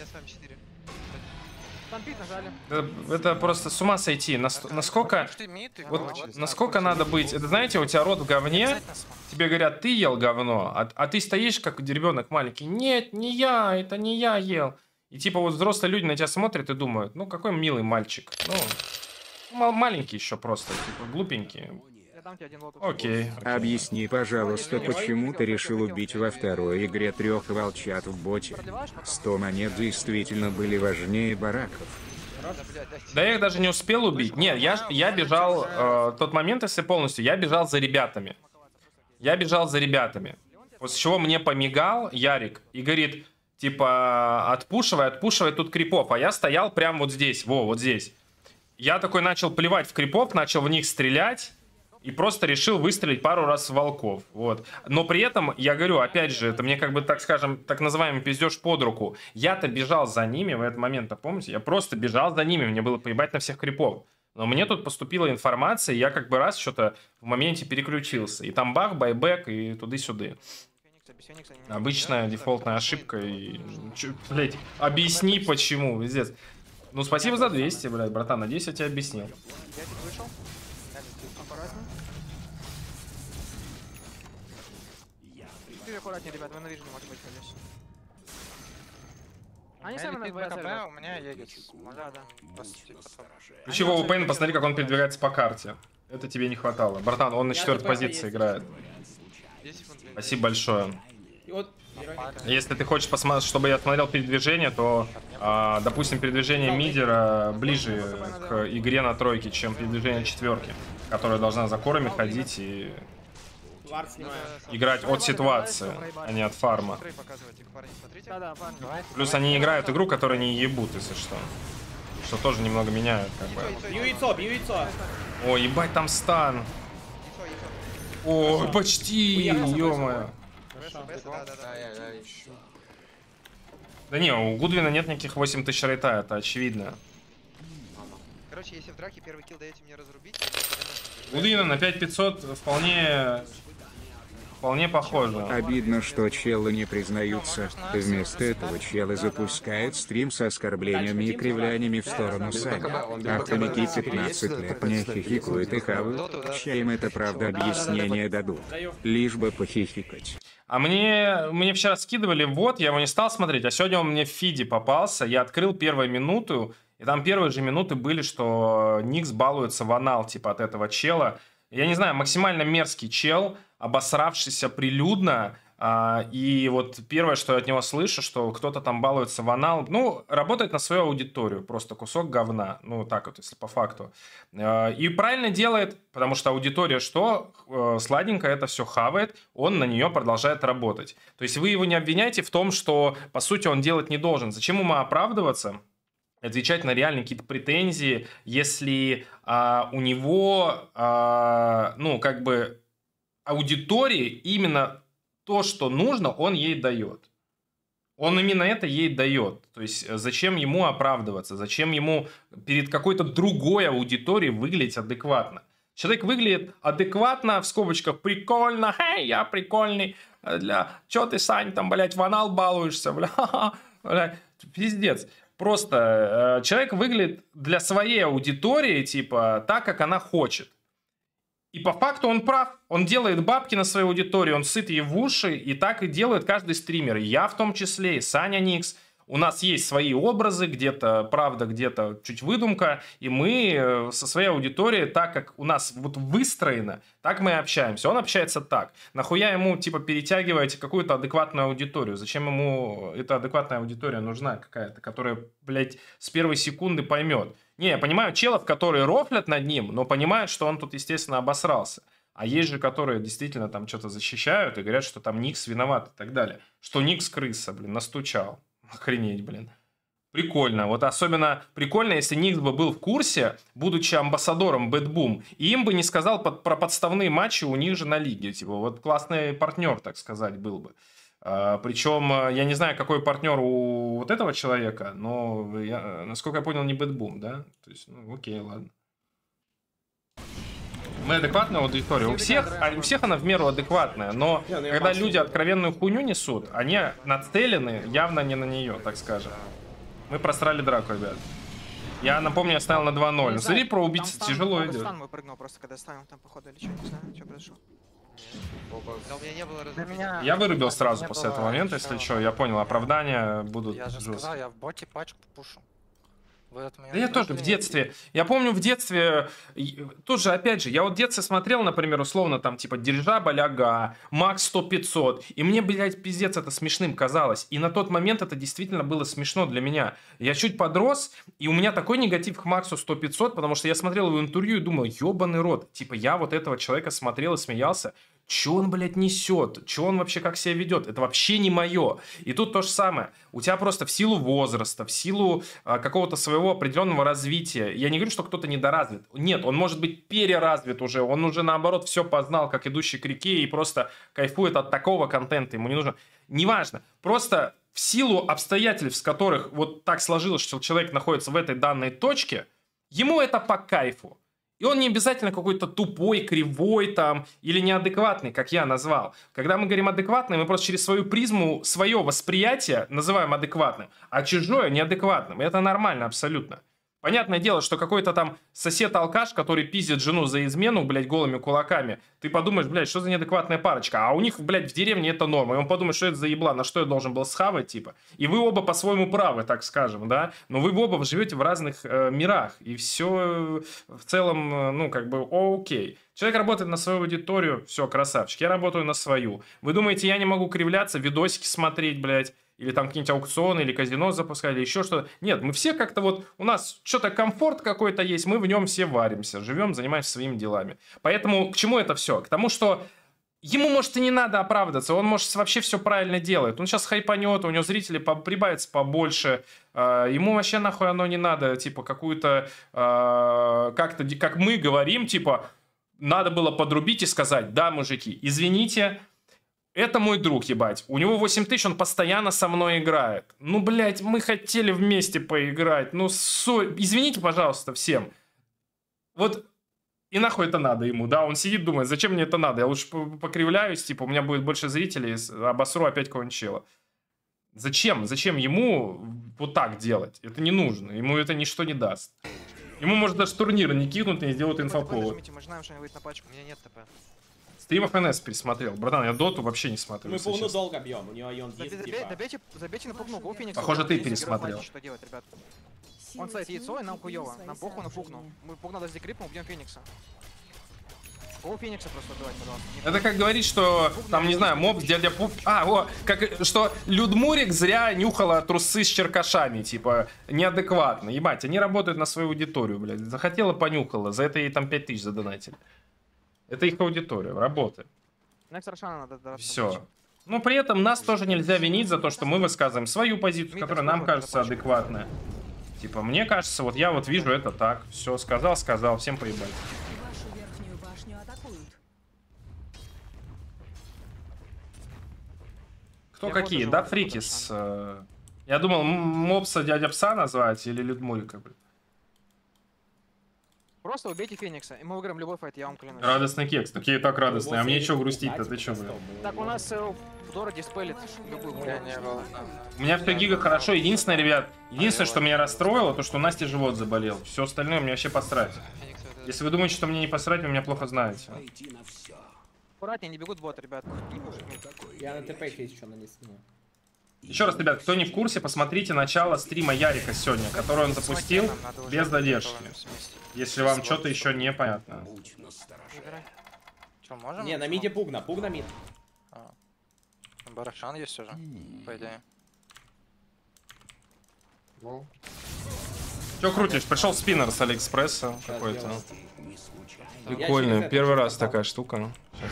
Это, это просто с ума сойти. Нас, насколько, вот, насколько надо быть... Это знаете, у тебя рот в говне, тебе говорят, ты ел говно, а, а ты стоишь как ребенок маленький. Нет, не я, это не я ел. И типа вот взрослые люди на тебя смотрят и думают, ну какой милый мальчик. Ну, маленький еще просто, типа глупенький. Окей. Объясни, пожалуйста, почему ты решил убить во второй игре трех волчат в боте? сто монет действительно были важнее бараков. Да я их даже не успел убить. Нет, я, я бежал, э, тот момент, если полностью, я бежал за ребятами. Я бежал за ребятами. После чего мне помигал Ярик и говорит, типа, отпушивай, отпушивай тут крипов. А я стоял прямо вот здесь, во, вот здесь. Я такой начал плевать в крипов, начал в них стрелять. И просто решил выстрелить пару раз в волков. Вот. Но при этом, я говорю, опять же, это мне как бы, так скажем, так называемый пиздеж под руку. Я-то бежал за ними в этот момент, помните? Я просто бежал за ними, мне было поебать на всех крипов. Но мне тут поступила информация, и я как бы раз что-то в моменте переключился. И там бах, байбек, и туды-сюды. Обычная дефолтная ошибка. И... Чё, блядь, объясни почему, пиздец. Ну, спасибо за двести, блядь, братан, надеюсь, я тебе объяснил. Аккуратнее, ребят, вы на вижу может быть, конечно. Они Я сами нас летит боятся, БКБ, ребят. у меня едет. Да, да. Включи Вову Пейн, посмотри, как он передвигается по карте. Это тебе не хватало. Братан, он на четвертой позиции играет. Спасибо большое. Если ты хочешь посмотреть, чтобы я смотрел передвижение, то, а, допустим, передвижение мидера ближе к игре на тройке, чем передвижение четверки, которая должна за корами ходить и играть от ситуации, а не от фарма. Плюс они играют игру, которую не ебут, если что. Что тоже немного меняют, как бы. Бью яйцо, бью яйцо. О, ебать, там стан. О, почти, ё-моё. Да не, у Гудвина нет никаких восемь тысяч рейта, это очевидно. Короче, если в драке первый килл даете мне разрубить... Гудвина на пять пятьсот вполне... Вполне похоже. Обидно, что челы не признаются. Вместо этого челы запускают стрим с оскорблениями и кривляниями в сторону Сани. А хомяки пятнадцать лет не хихикают и хавают. Ща им это правда объяснение дадут. Лишь бы похихикать. А мне, мне вчера скидывали, вот, я его не стал смотреть, а сегодня он мне в фиде попался. Я открыл первую минуту, и там первые же минуты были, что Никс балуется в анал, типа, от этого чела. Я не знаю, максимально мерзкий чел, обосравшийся прилюдно. А, и вот первое, что я от него слышу, что кто-то там балуется в анал. Ну, работает на свою аудиторию, просто кусок говна. Ну, так вот, если по факту. А, и правильно делает, потому что аудитория что? Сладенько это все хавает, он на нее продолжает работать. То есть вы его не обвиняйте в том, что, по сути, он делать не должен. Зачем ему оправдываться? Отвечать на реальные какие-то претензии, если а, у него, а, ну, как бы, аудитории именно то, что нужно, он ей дает. Он именно это ей дает. То есть, зачем ему оправдываться? Зачем ему перед какой-то другой аудиторией выглядеть адекватно? Человек выглядит адекватно, в скобочках, прикольно. Хей, я прикольный. Бля, чё ты, Сань, там, блядь, в анал балуешься, бля, бля, пиздец. Просто э, человек выглядит для своей аудитории, типа, так, как она хочет. И по факту он прав. Он делает бабки на своей аудитории, он сыт ей в уши, и так и делает каждый стример. И я в том числе, и Саня Никс. У нас есть свои образы, где-то правда, где-то чуть выдумка, и мы со своей аудиторией, так как у нас вот выстроено, так мы и общаемся. Он общается так. Нахуя ему, типа, перетягиваете какую-то адекватную аудиторию? Зачем ему эта адекватная аудитория нужна какая-то, которая, блядь, с первой секунды поймет? Не, я понимаю челов, которые рофлят над ним, но понимают, что он тут, естественно, обосрался. А есть же, которые действительно там что-то защищают и говорят, что там Никс виноват и так далее. Что Никс крыса, блин, настучал. Охренеть, блин. Прикольно. Вот особенно прикольно, если Никс бы был в курсе, будучи амбассадором Bad Boom, и им бы не сказал под, про подставные матчи у них же на лиге. Типа, вот классный партнер, так сказать, был бы. А, причем, я не знаю, какой партнер у вот этого человека, но, я, насколько я понял, не Bad Boom, да? То есть, ну, окей, ладно. Мы адекватная аудитория. У всех, у всех она в меру адекватная, но когда люди откровенную хуйню несут, они нацелены явно не на нее, так скажем. Мы просрали драку, ребят. Я напомню, я ставил на два ноль. Ну, смотри, про убийца тяжело идет. Стан выпрыгнул просто, когда ставил там, походу, или что, не знаю, что произошло. Я вырубил сразу после этого момента, если что. Я понял, оправдания будут Я же жестко. сказал, я в боте пачку пушу. Да я тоже в детстве. Я помню в детстве, тут же, опять же, я вот в детстве смотрел, например, условно, там, типа, Дирижабль Ага, Макс сто пятьсот, и мне, блядь, пиздец, это смешным казалось. И на тот момент это действительно было смешно для меня. Я чуть подрос, и у меня такой негатив к Максу сто пятьсот, потому что я смотрел его интервью и думал, ебаный рот, типа, я вот этого человека смотрел и смеялся. Че он, блядь, несет? Че он вообще как себя ведет? Это вообще не мое. И тут то же самое. У тебя просто в силу возраста, в силу а, какого-то своего определенного развития. Я не говорю, что кто-то недоразвит. Нет, он может быть переразвит уже. Он уже, наоборот, все познал, как идущий к реке, и просто кайфует от такого контента. Ему не нужно... Неважно. Просто в силу обстоятельств, с которых вот так сложилось, что человек находится в этой данной точке, ему это по кайфу. И он не обязательно какой-то тупой, кривой там, или неадекватный, как я назвал. Когда мы говорим адекватный, мы просто через свою призму, свое восприятие называем адекватным, а чужое неадекватным. И это нормально абсолютно. Понятное дело, что какой-то там сосед-алкаш, который пиздит жену за измену, блядь, голыми кулаками, ты подумаешь, блядь, что за неадекватная парочка, а у них, блядь, в деревне это норма, и он подумает, что это за ебла, на что я должен был схавать, типа. И вы оба по-своему правы, так скажем, да, но вы оба живете в разных э, мирах, и все в целом, э, ну, как бы, окей. Человек работает на свою аудиторию, все, красавчик, я работаю на свою. Вы думаете, я не могу кривляться, видосики смотреть, блядь, или там какие-нибудь аукционы, или казино запускать, или еще что-то. Нет, мы все как-то вот, у нас что-то комфорт какой-то есть, мы в нем все варимся, живем, занимаемся своими делами. Поэтому к чему это все? К тому, что ему, может, и не надо оправдываться, он, может, вообще все правильно делает. Он сейчас хайпанет, у него зрителей прибавится побольше, ему вообще нахуй оно не надо, типа, какую-то, как-то, как мы говорим, типа, надо было подрубить и сказать, да, мужики, извините, это мой друг, ебать. У него восемь тысяч, он постоянно со мной играет. Ну, блядь, мы хотели вместе поиграть. Ну, со... извините, пожалуйста, всем. Вот и нахуй это надо ему, да? Он сидит, думает, зачем мне это надо? Я лучше покривляюсь, типа, у меня будет больше зрителей, обосру опять кого-нибудь чела. Зачем? Зачем ему вот так делать? Это не нужно. Ему это ничто не даст. Ему, может, даже турнира не кинут и не сделают инфоповод. Мы знаем, что они выйдут на пачку. У меня нет ТП. Стримов эн эс пересмотрел. Братан, я доту вообще не смотрю. Мы полную долго бьем, у него Айон есть, типа. Добейте, забейте на пукну, го Феникс. Похоже, ты пересмотрел. Что делать, ребят? Он ставит яйцо, и нам хуёво. Нам похуй на пукну. Мы пук надо сдекрип, мы убьем Феникса. Го Феникса просто убивать, пожалуйста. Это как говорить, что там, не знаю, моб с дядя Пуп... А, о, как, что Людмурик зря нюхала трусы с черкашами, типа, неадекватно. Ебать, они работают на свою аудиторию, блядь. Захотела, понюхала, за это ей там пять тысяч задонатили. Это их аудитория, работает. Все. Но при этом нас тоже нельзя винить за то, что мы высказываем свою позицию, которая нам кажется адекватная. Типа, мне кажется, вот я вот вижу это так. Все, сказал, сказал, всем поебать. Кто какие? Да, Фрикис. Я думал, мопса дядя Пса назвать или Людмурика, блин. Просто убейте Феникса, и мы выиграем любой файт, я вам клянусь. Радостный кекс, такие так радостные, а мне что грустить-то, ты что, блин? Так у нас э, Дора диспелит любую хуйню. У меня все гига хорошо, единственное, ребят, единственное, что меня расстроило, то, что у Насти живот заболел. Все остальное мне вообще посрать. Если вы думаете, что мне не посрать, вы меня плохо знаете. Аккуратнее, не бегут боты, ребят. Я на ТП есть что нанесу. Еще раз, ребят, кто не в курсе, посмотрите начало стрима Ярика сегодня, который он запустил без задержки. Если вам что-то еще непонятно. Че, можем? Не, на миде пугна, пугна мид. А. Барашан есть уже, по идее. Ну. Че крутишь? Пришел спиннер с Алиэкспресса какой-то. Прикольный. Первый раз такая штука.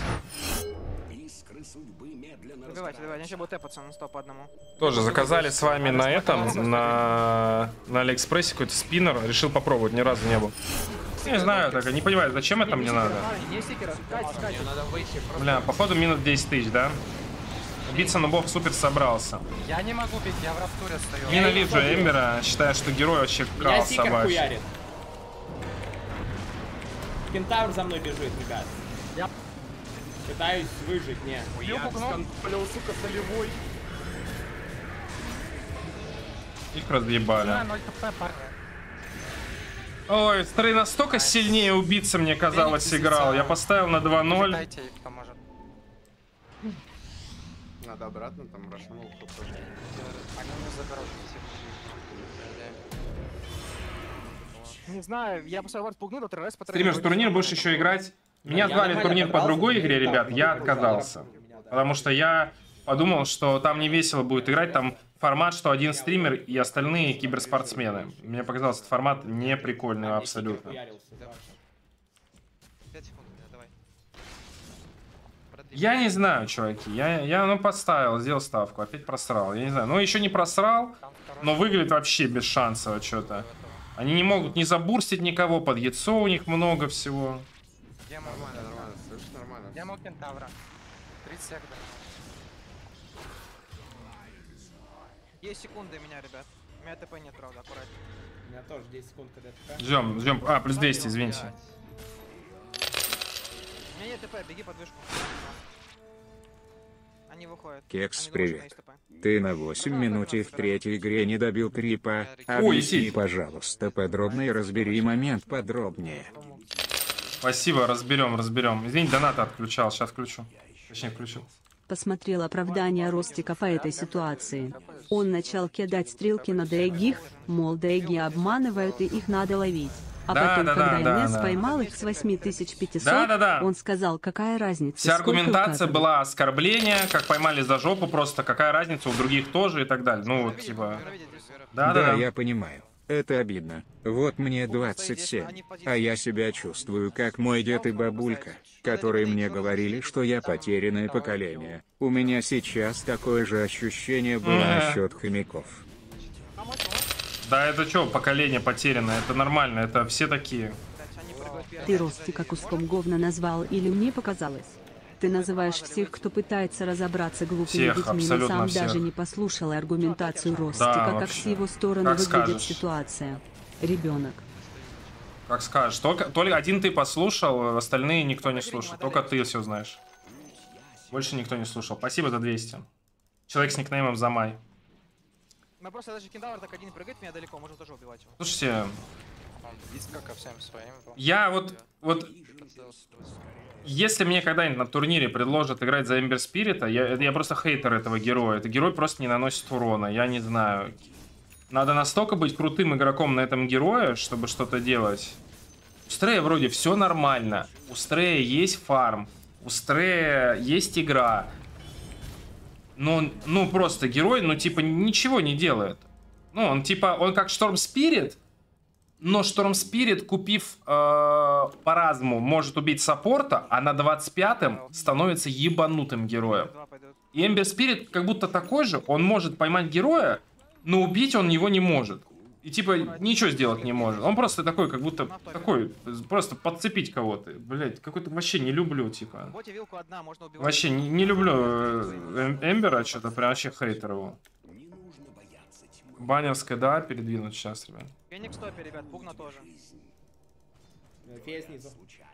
Добивайте, давайте, они еще будут тэпаться на сто по одному. Тоже заказали с вами на этом, на, на Алиэкспрессе какой-то спиннер. Решил попробовать, ни разу не был. Не знаю, так, не понимаю, зачем это мне надо. Бля, походу минут десять тысяч, да? Биться нубов супер собрался. Я не могу бить, я в растуре стою. Ненавижу Эмбера, считаю, что герой вообще кал собачий. Кентавр за мной бежит, ребят. Я пытаюсь выжить, не. Я сканплил, сука, солевой. Их разъебали. Ой, Стрей настолько сильнее убийца, мне казалось, играл. Я поставил на два ноль. Надо обратно, там рашнул кто-то. Не знаю, я поставил вард пугну, но три раз потратил. Стримишь турнир, будешь еще играть? Меня звали в турнир по другой игре, ребят, я отказался. Потому что я подумал, что там не весело будет играть, там формат, что один стример и остальные киберспортсмены. Мне показался этот формат не прикольный абсолютно. Я не знаю, чуваки, я, я ну подставил, сделал ставку, опять просрал, я не знаю. Ну еще не просрал, но выглядит вообще без шансов что-то. Они не могут не забурстить никого, под яйцо у них много всего. Нормально, нормально, слышишь, нормально. Я мог кентавра. тридцать секунд. Есть секунды у меня, ребят. У меня ТП нет, правда, аккуратнее. У меня тоже десять секунд, когда ТП. Ждем, ждем. А, плюс двести, извините. У меня нет ТП, беги под вышку. Они выходят. Кекс, привет. Ты на восемь минут и в третьей игре не добил крипа. Объясни, пожалуйста, подробно и разбери момент подробнее. Спасибо, разберем, разберем. Извините, донат отключал, сейчас включу. Точнее, включил. Посмотрел оправдание Ростика по этой ситуации. Он начал кидать стрелки на дрэгих, мол, дрэги обманывают и их надо ловить. А да, потом, да, когда да, Инесс да, поймал да. их с восьми тысяч пятисот, да, да, да. он сказал, какая разница. Вся аргументация была оскорбление, как поймали за жопу, просто какая разница у других тоже и так далее. Ну вот, типа... Да, да, да, да. я понимаю. Это обидно. Вот мне двадцать семь, а я себя чувствую как мой дед и бабулька, которые мне говорили, что я потерянное поколение. У меня сейчас такое же ощущение было насчет хомяков. Да это что, поколение потерянное, это нормально, это все такие. Ты Ростика куском говна назвал или мне показалось? Ты называешь всех, кто пытается разобраться глупыми всех, детьми, но сам всех. даже не послушал аргументацию Ростика, да, как вообще. с его стороны как выглядит скажешь. ситуация. Ребенок. Как скажешь, только, только один ты послушал, остальные никто не слушал, только ты все знаешь. Больше никто не слушал. Спасибо за двести. Человек с никнеймом Замай. Мы просто даже кентавр так один прыгает меня далеко, можем тоже убивать его. Слушайте, ко всем своим. я вот, вот, если мне когда-нибудь на турнире предложат играть за Эмбер Спирита, я, я просто хейтер этого героя. Этот герой просто не наносит урона, я не знаю. Надо настолько быть крутым игроком на этом герое, чтобы что-то делать. У Стрея вроде все нормально. У Стрея есть фарм. У Стрея есть игра. Но, ну, просто герой, ну, типа, ничего не делает. Ну, он, типа, он как Шторм Спирит, но Шторм Спирит, купив э, по разуму, может убить саппорта, а на двадцать пятом становится ебанутым героем. И Эмбер Спирит как будто такой же, он может поймать героя, но убить он его не может. И типа ничего сделать не может. Он просто такой, как будто такой, просто подцепить кого-то. Блять, какой-то вообще не люблю, типа. Вообще не, не люблю э, Эмбера, что-то прям вообще хейтер его. Баннерская, да, передвинуть сейчас, ребят. Феникс топе, ребят, пугна тоже. Фея снизу.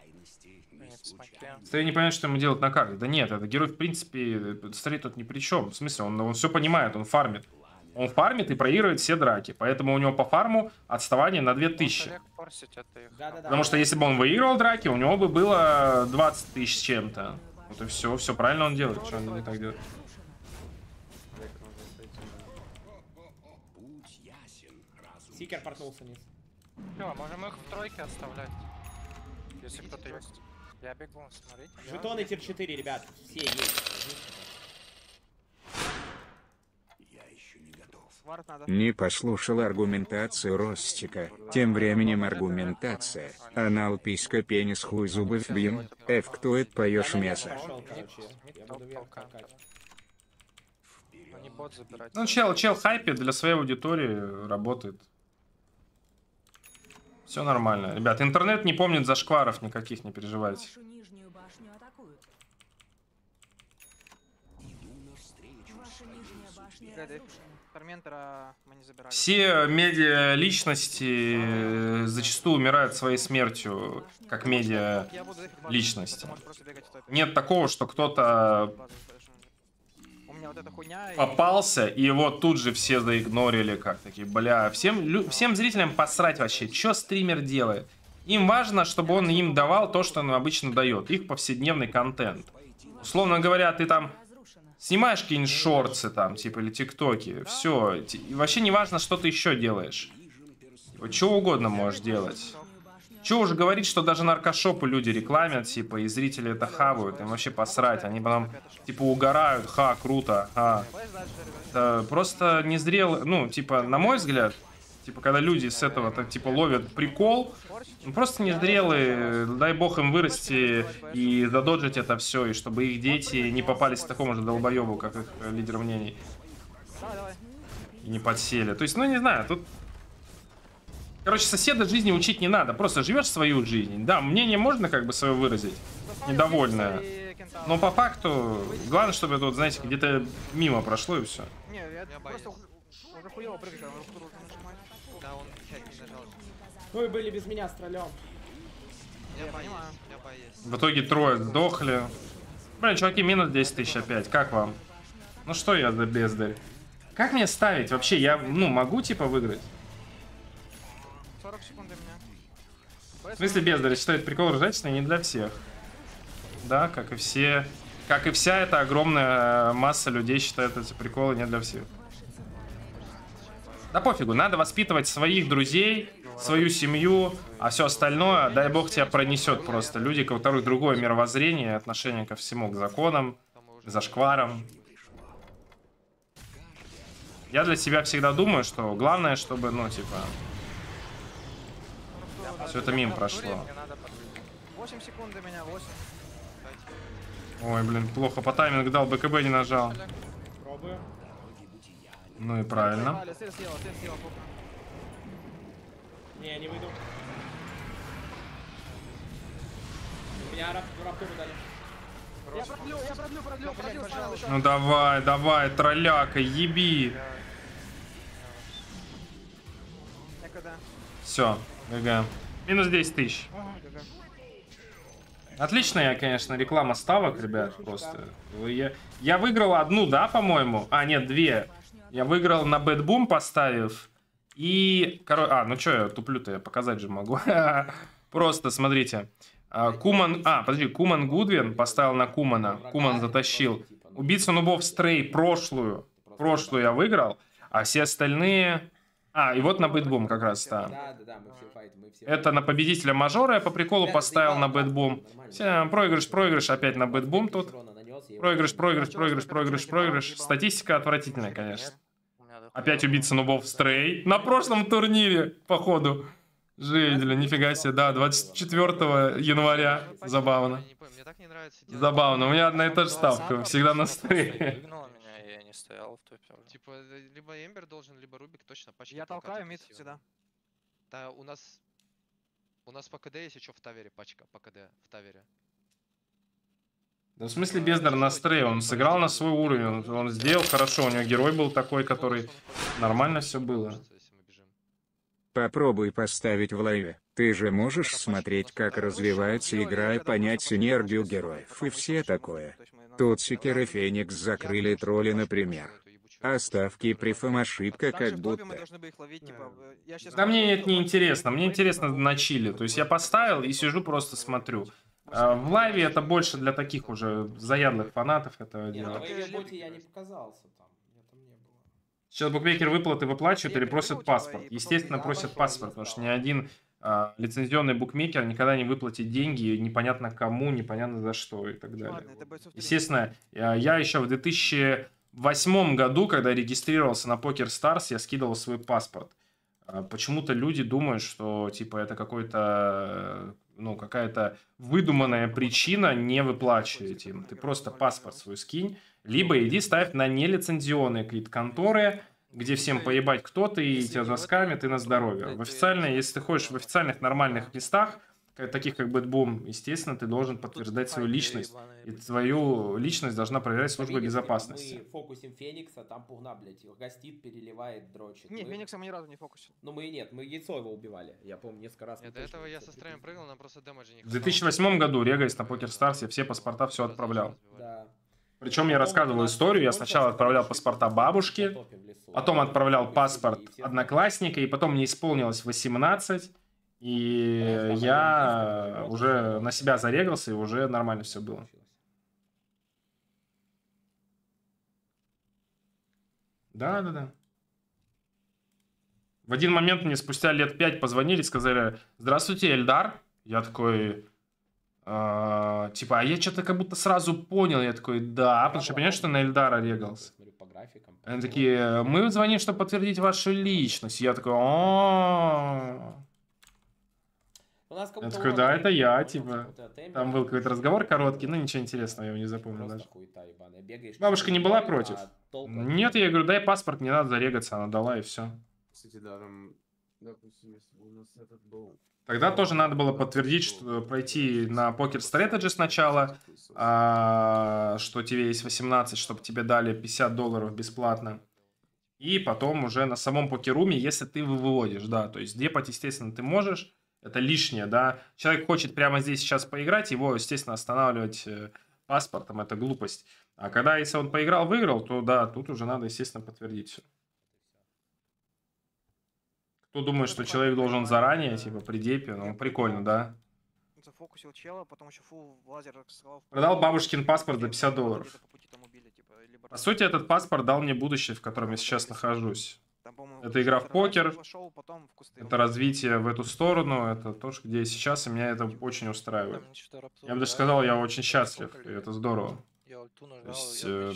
Стрей не понимает, что ему делать на карте. Да нет, это герой, в принципе, Стрей тут ни при чем. В смысле, он, он все понимает, он фармит. Он фармит и проигрывает все драки. Поэтому у него по фарму отставание на две тысячи. Потому что если бы он выигрывал драки, у него бы было двадцать тысяч с чем-то. Вот и все, все правильно он делает. Что он не так делает? Сикер портнулся вниз. Все, можем их в тройке оставлять. Если кто-то есть. Я бегу, смотрите. Жетоны тир четыре, ребят. Все есть. Не послушал аргументацию Ростика. Тем временем аргументация. Анал, писька, пенис, хуй, зубы вбьем. Эф, кто это поешь мясо? Ну, чел, чел хайпит для своей аудитории, работает. Все нормально. Ребят, интернет не помнит зашкваров никаких, не переживайте. Вашу нижнюю башню атакуют. Ваша нижняя башня разрушена. Торментора мы не забирали. Все медиа-личности зачастую умирают своей смертью, как медиа-личности. Нет такого, что кто-то попался, и его тут же все заигнорили, как такие, бля. Всем, всем зрителям посрать вообще, что стример делает. Им важно, чтобы он им давал то, что он обычно дает, их повседневный контент. Условно говоря, ты там снимаешь какие-нибудь шорты там, типа, или тиктоки, все. И вообще не важно, что ты еще делаешь. Вот что угодно можешь делать. Че уже говорить, что даже наркошопы люди рекламят, типа, и зрители это хавают, им вообще посрать. Они потом, типа, угорают, ха, круто, ха. Это просто незрело, ну, типа, на мой взгляд, типа, когда люди с этого, так, типа, ловят прикол, ну, просто незрелые, дай бог им вырасти и задоджить это все, и чтобы их дети не попались к такому же долбоебу, как их лидер мнений. И не подсели. То есть, ну, не знаю, тут... Короче, соседа жизни учить не надо, просто живешь свою жизнь. Да, мнение можно как бы свое выразить, недовольное. Но по факту, главное, чтобы это, вот, знаете, где-то мимо прошло и все. Не, я просто уже хуёво прыгать, когда руку нажимать. Да, он пять не нажал. Ну и были без меня с троллем. Я понимаю, я боюсь. В итоге трое сдохли. Блин, чуваки, минус десять тысяч опять, как вам? Ну что я за бездарь? Как мне ставить вообще? Я, ну, могу типа выиграть? сорок секунд у меня. В смысле бездарь считает прикол ржачный не для всех. Да, как и все... Как и вся эта огромная масса людей считает эти приколы не для всех. Да пофигу, надо воспитывать своих друзей, свою семью, а все остальное, дай бог, тебя пронесет просто. Люди, у которых другое мировоззрение, отношение ко всему, к законам, к зашкварам. Я для себя всегда думаю, что главное, чтобы, ну, типа... Все это мимо прошло. восемь секунд у меня, восемь. Ой, блин, плохо по таймингу дал, БКБ не нажал. Пробую. Ну и правильно. Не, не выйду. Меня раптуру дали. Я продлю, я продлю, продлю, продлю, пожалуйста. Ну давай, давай, тролляка, еби. Все, ГГ. Минус десять тысяч. Отличная, конечно, реклама ставок, ребят, просто. Я, я выиграл одну, да, по-моему? А, нет, две. Я выиграл на Бэтбум, поставив. И... Короче, а, ну что я туплю-то, я показать же могу. Просто, смотрите. Куман... А, подожди, Куман Гудвин поставил на Кумана. Куман затащил. Убийца нубов Стрей прошлую. Прошлую я выиграл. А все остальные... А, и вот на Бэтбум как раз, да. Да, да, да, мы все файт, мы все. Это на победителя мажора я по приколу поставил на Бэтбум. Все, проигрыш, проигрыш, опять на Бэтбум тут. Проигрыш, проигрыш, проигрыш, проигрыш, проигрыш. Статистика отвратительная, конечно. Опять убийца нубов Стрей. На прошлом турнире, походу. Жидели, нифига себе, да, двадцать четвёртого января. Забавно. Забавно, у меня одна и та же ставка. Всегда на Стрей. Стоял в топе. Типа, либо Эмбер должен, либо Рубик точно пачки. Я толкаю мид всегда. Да, у нас... У нас по КД есть еще в тавере пачка, по КД в тавере. Да, в смысле бездар на Стрей, он сыграл на свой уровень, он, он сделал хорошо, у него герой был такой, который... Нормально все было. Попробуй поставить в лайве. Ты же можешь смотреть, как развивается игра, и понять синергию героев и все такое. Тут Секер и Феникс закрыли тролли, например. А ставки прифом ошибка как будто. Да мне это не интересно, мне интересно на чиле. То есть я поставил и сижу просто смотрю. А в лайве это больше для таких уже заядлых фанатов этого Нет, дела. на моей работе я не показался там. Я там не было. Сейчас букмекер выплаты выплачивает или просят паспорт. Естественно, просят паспорт, потому что ни один а, лицензионный букмекер никогда не выплатит деньги непонятно кому, непонятно за что и так далее. Естественно, я еще в две тысячи восьмом году, когда регистрировался на PokerStars, я скидывал свой паспорт. Почему-то люди думают, что типа это какой-то, ну, какая-то выдуманная причина не выплачивать им. Ты просто паспорт свой скинь, либо иди ставь на нелицензионные какие-то конторы, где всем поебать кто ты, и тебя заскамят, и на здоровье. В официальной, если ты ходишь в официальных нормальных местах, таких как Бэтбум, естественно, ты должен подтверждать свою личность. И твою личность должна проверять служба безопасности. Мы фокусим Феникса, там Пугна, блядь, его гостит, переливает, дрочит. Нет, мы... Феникса мы ни разу не фокусили. Ну мы и нет, мы яйцо его убивали. Я помню, несколько раз. Нет, до этого я со строем прыгал, нам просто дэмэджа не хватало. В две тысячи восьмом году, регаясь на PokerStars, я все паспорта все отправлял. Да. Причем я рассказывал историю, я сначала отправлял паспорта бабушки, потом отправлял паспорт одноклассника, и потом мне исполнилось восемнадцать, и я уже на себя зарегался, и уже нормально все было. Да, да, да. В один момент мне спустя лет пять позвонили, сказали: «Здравствуйте, Эльдар». Я такой... Uh, типа, а я что-то как будто сразу понял. Я такой, да, потому что я понимаю, что на Эльдара регался. Они такие: мы звоним, чтобы подтвердить вашу личность. Я такой, о Я такой, да, это я, типа. Там был какой-то разговор короткий, но ничего интересного, я его не запомнил даже. Бабушка не была против? Нет, я говорю, дай паспорт, не надо зарегаться. Она дала, и все. Кстати, да, там, допустим, если у нас этот был... Тогда тоже надо было подтвердить, что пройти на Poker Strategy сначала, а, что тебе есть восемнадцать, чтобы тебе дали пятьдесят долларов бесплатно. И потом уже на самом покеруме, если ты выводишь, да, то есть депать, естественно, ты можешь, это лишнее, да. Человек хочет прямо здесь сейчас поиграть, его, естественно, останавливать паспортом, это глупость. А когда, если он поиграл, выиграл, то да, тут уже надо, естественно, подтвердить все. Кто думает, что человек должен заранее, типа, при депе, ну, прикольно, да? Зафокусил чела, потом еще фул лазер рассылал. Продал бабушкин паспорт за пятьдесят долларов. По сути, этот паспорт дал мне будущее, в котором я сейчас нахожусь. Это игра в покер, это развитие в эту сторону, это то, где я сейчас, и меня это очень устраивает. Я бы даже сказал, я очень счастлив, и это здорово. То есть, э...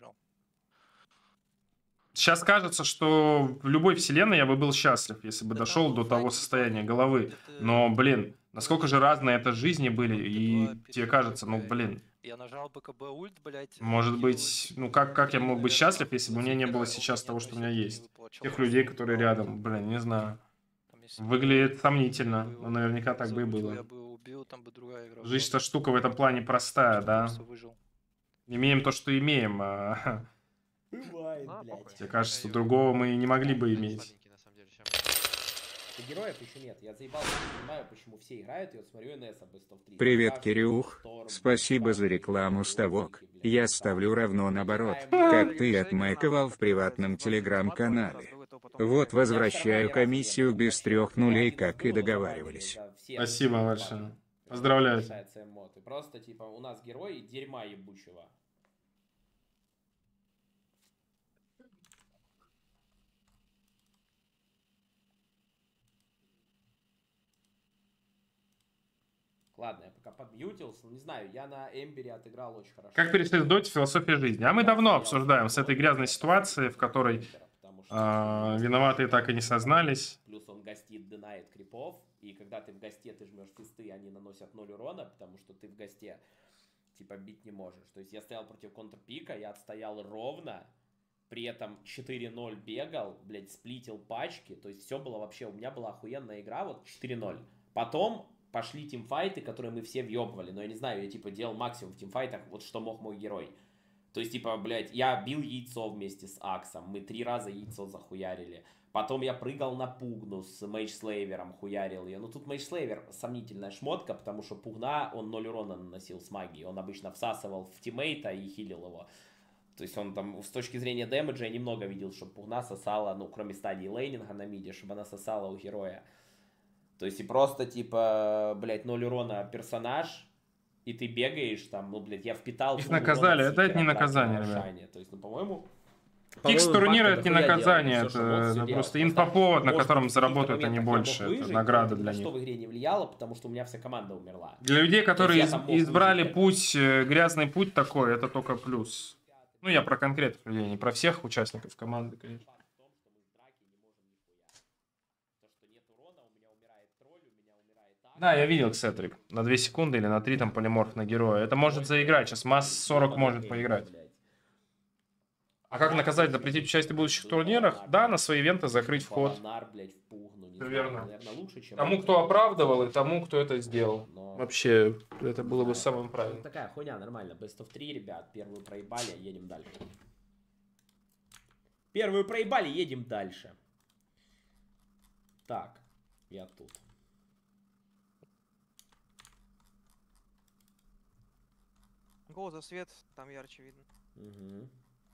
Сейчас кажется, что в любой вселенной я бы был счастлив, если бы дошел до того состояния головы. Но, блин, насколько же разные это жизни были, и тебе кажется, ну, блин. Я нажал БКБ ульт, блядь. Может быть, ну как, как я мог быть счастлив, если бы у меня не было сейчас того, что у меня есть? Тех людей, которые рядом, блин, не знаю. Выглядит сомнительно, но наверняка так бы и было. Жизнь-то штука в этом плане простая, да? Имеем то, что имеем, а... Тебе кажется, что другого мы не могли бы иметь. Героев еще нет. Я заебался, не понимаю, почему все играют, и вот смотрю эн эс об сто три. Привет, Кирюх. Спасибо за рекламу, Ставок. Я ставлю равно наоборот, как ты отмайковал в приватном телеграм-канале. Вот возвращаю комиссию без трех нулей, как и договаривались. Спасибо большое. Поздравляю. Просто типа у нас герой дерьма ебучего. Ладно, я пока подмьютился, не знаю, я на Эмбере отыграл очень хорошо. Как перестать доте философия жизни? А мы давно обсуждаем с этой грязной ситуацией, в которой э, виноватые так и не сознались. Плюс он гостит, динает крипов, и когда ты в госте, ты жмешь фисты, они наносят ноль урона, потому что ты в госте, типа, бить не можешь. То есть я стоял против контрпика, я отстоял ровно, при этом четыре ноль бегал, блядь, сплитил пачки, то есть все было вообще, у меня была охуенная игра, вот четыре ноль. Потом пошли тимфайты, которые мы все въебывали, но я не знаю, я типа делал максимум в тимфайтах, вот что мог мой герой. То есть типа, блядь, я бил яйцо вместе с Аксом, мы три раза яйцо захуярили. Потом я прыгал на Пугну с Мейджслейвером, хуярил ее. Ну тут Мейджслейвер сомнительная шмотка, потому что Пугна, он ноль урона наносил с магией, он обычно всасывал в тиммейта и хилил его. То есть он там, с точки зрения дэмэджа, я немного видел, чтобы Пугна сосала, ну кроме стадии лейнинга на миде, чтобы она сосала у героя. То есть и просто, типа, блядь, ноль урона персонаж, и ты бегаешь там, ну, блядь, я впитал... Их наказали, это, это не наказание, ребят. То есть, ну, по-моему, Кикс турнира это не наказание, это, это просто инфоповод, на котором заработают они больше. Это награда для них. Что в игре не влияло, потому что у меня вся команда умерла. Для людей, которые из, избрали путь, грязный путь такой, это только плюс. Ну, я про конкретных людей, не про всех участников команды, конечно. Да, я видел Ксетрик. На две секунды или на три там полиморф на героя. Это может заиграть. Сейчас масс сорок может поиграть. А как наказать, запретить участие в будущих турнирах? Да, на свои ивенты закрыть вход. Все верно. Тому, кто оправдывал, и тому, кто это сделал. Вообще, это было бы самым правильным. Такая хуйня, нормально. Best of три, ребят. Первую проебали, едем дальше. Первую проебали, едем дальше. Так, я тут. Гол за свет, там ярче видно. Угу.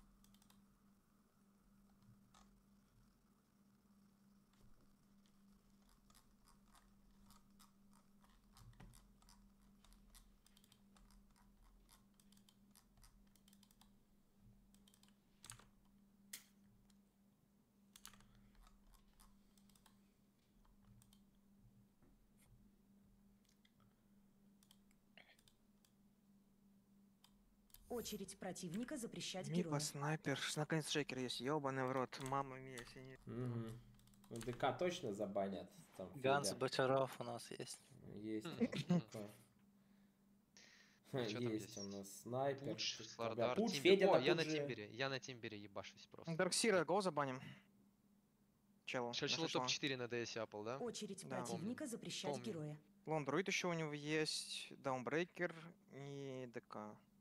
Очередь противника запрещать Мипа, героя. снайпер, наконец шейкер есть, ёбаный в рот, мама мия, синий. Угу. Ну, ДК точно забанят. Ганс Бочаров у нас есть. Есть. Есть у нас снайпер. Пуч, Слардар, Пуч, Тимбер. Федя О, на я на Пудже. Тимбере, я на Тимбере ебашусь просто. Дарксира, гол забаним. Челу. Чачело топ четыре на ди эс Apple, да? Очередь Да. противника запрещать Помню. героя. Лондруид еще у него есть, Даунбрейкер и ДК.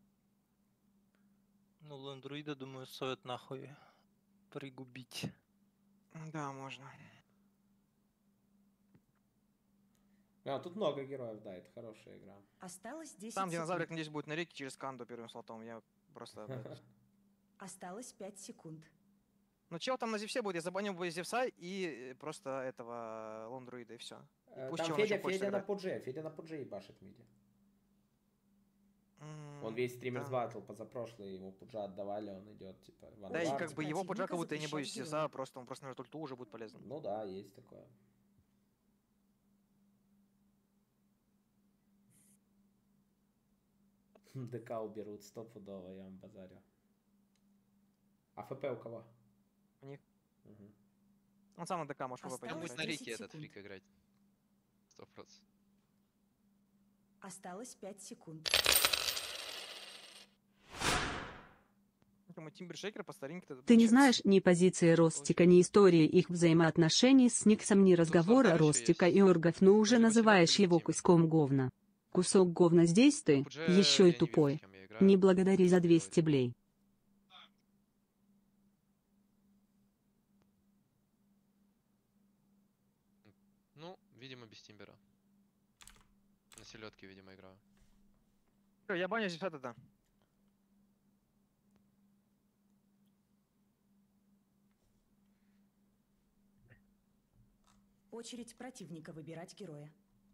Ну, Ландруида, думаю, стоит нахуй пригубить. Да, можно. А, тут много героев, да, это хорошая игра. Осталось десять Там секунд. динозаврик, надеюсь, будет на реке через Канду первым слотом, я просто... блядь. Осталось пять секунд. Ну чел там на Зевсе будет, я забанил бы Зевса и просто этого Лондруида и все. Э, Там Федя, Федя на Пудже, Федя на Пудже ебашит миди. Он весь стримерс батл позапрошлый, ему Пуджа отдавали, он идет, типа, в Да, и Анвар. как бы его Пуджа, как будто я не боюсь Зевса, просто он просто, наверное, только уже будет полезным. Ну да, есть такое. ДК уберут стопудово, я вам базарю. А ФП у кого? У них. Угу. Он сам на ДК, может, ФП Ну, будет на пойдет. реке этот фрик играть. Сто процентов. Осталось пять секунд. Тимбер Шейкер по старинке. Ты не знаешь ни позиции Ростика, ни истории их взаимоотношений с Никсом, ни разговора Ростика и Оргов, но уже называешь его куском говна. Кусок говна здесь ты, еще и тупой. Не благодари за двести блей. Ну, видимо, без Тимбера. На селедке, видимо, играю. Я баню Зевса тогда. Очередь противника выбирать героя.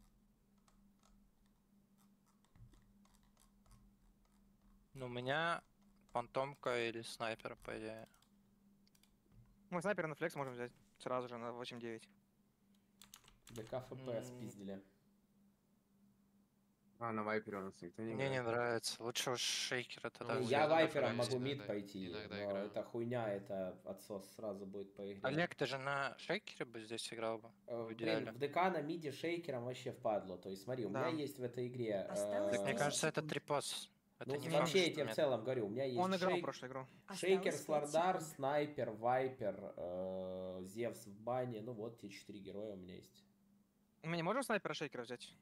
Ну, у меня фантомка или снайпер, по идее. Мы снайпера на флекс можем взять сразу же на восемь девять. ДК ФП спиздили. А, на Вайпере у нас никто не Мне играет. не нравится. Лучше уж шейкера тогда. Ну, я Вайпером могу иногда- мид пойти, иногда но играю. это хуйня, это отсос сразу будет по игре. Олег, ты же на шейкере бы здесь играл бы? Э, В Блин, идеале. в ДК на миде шейкером вообще впадло. То есть смотри, у Да. меня есть в этой игре... Осталось э, Так, мне десять кажется, это секунд. трипос. Это Ну, не вообще, факт, я что тебе в нет. целом говорю, у меня есть Он играл шейк- прошлую игру. Шейкер, Осталось пять Слардар, секунд. Снайпер, Вайпер, э, Зевс в бане. Ну вот, те четыре героя у меня есть. Мы не можем снайпера Шейкера взять?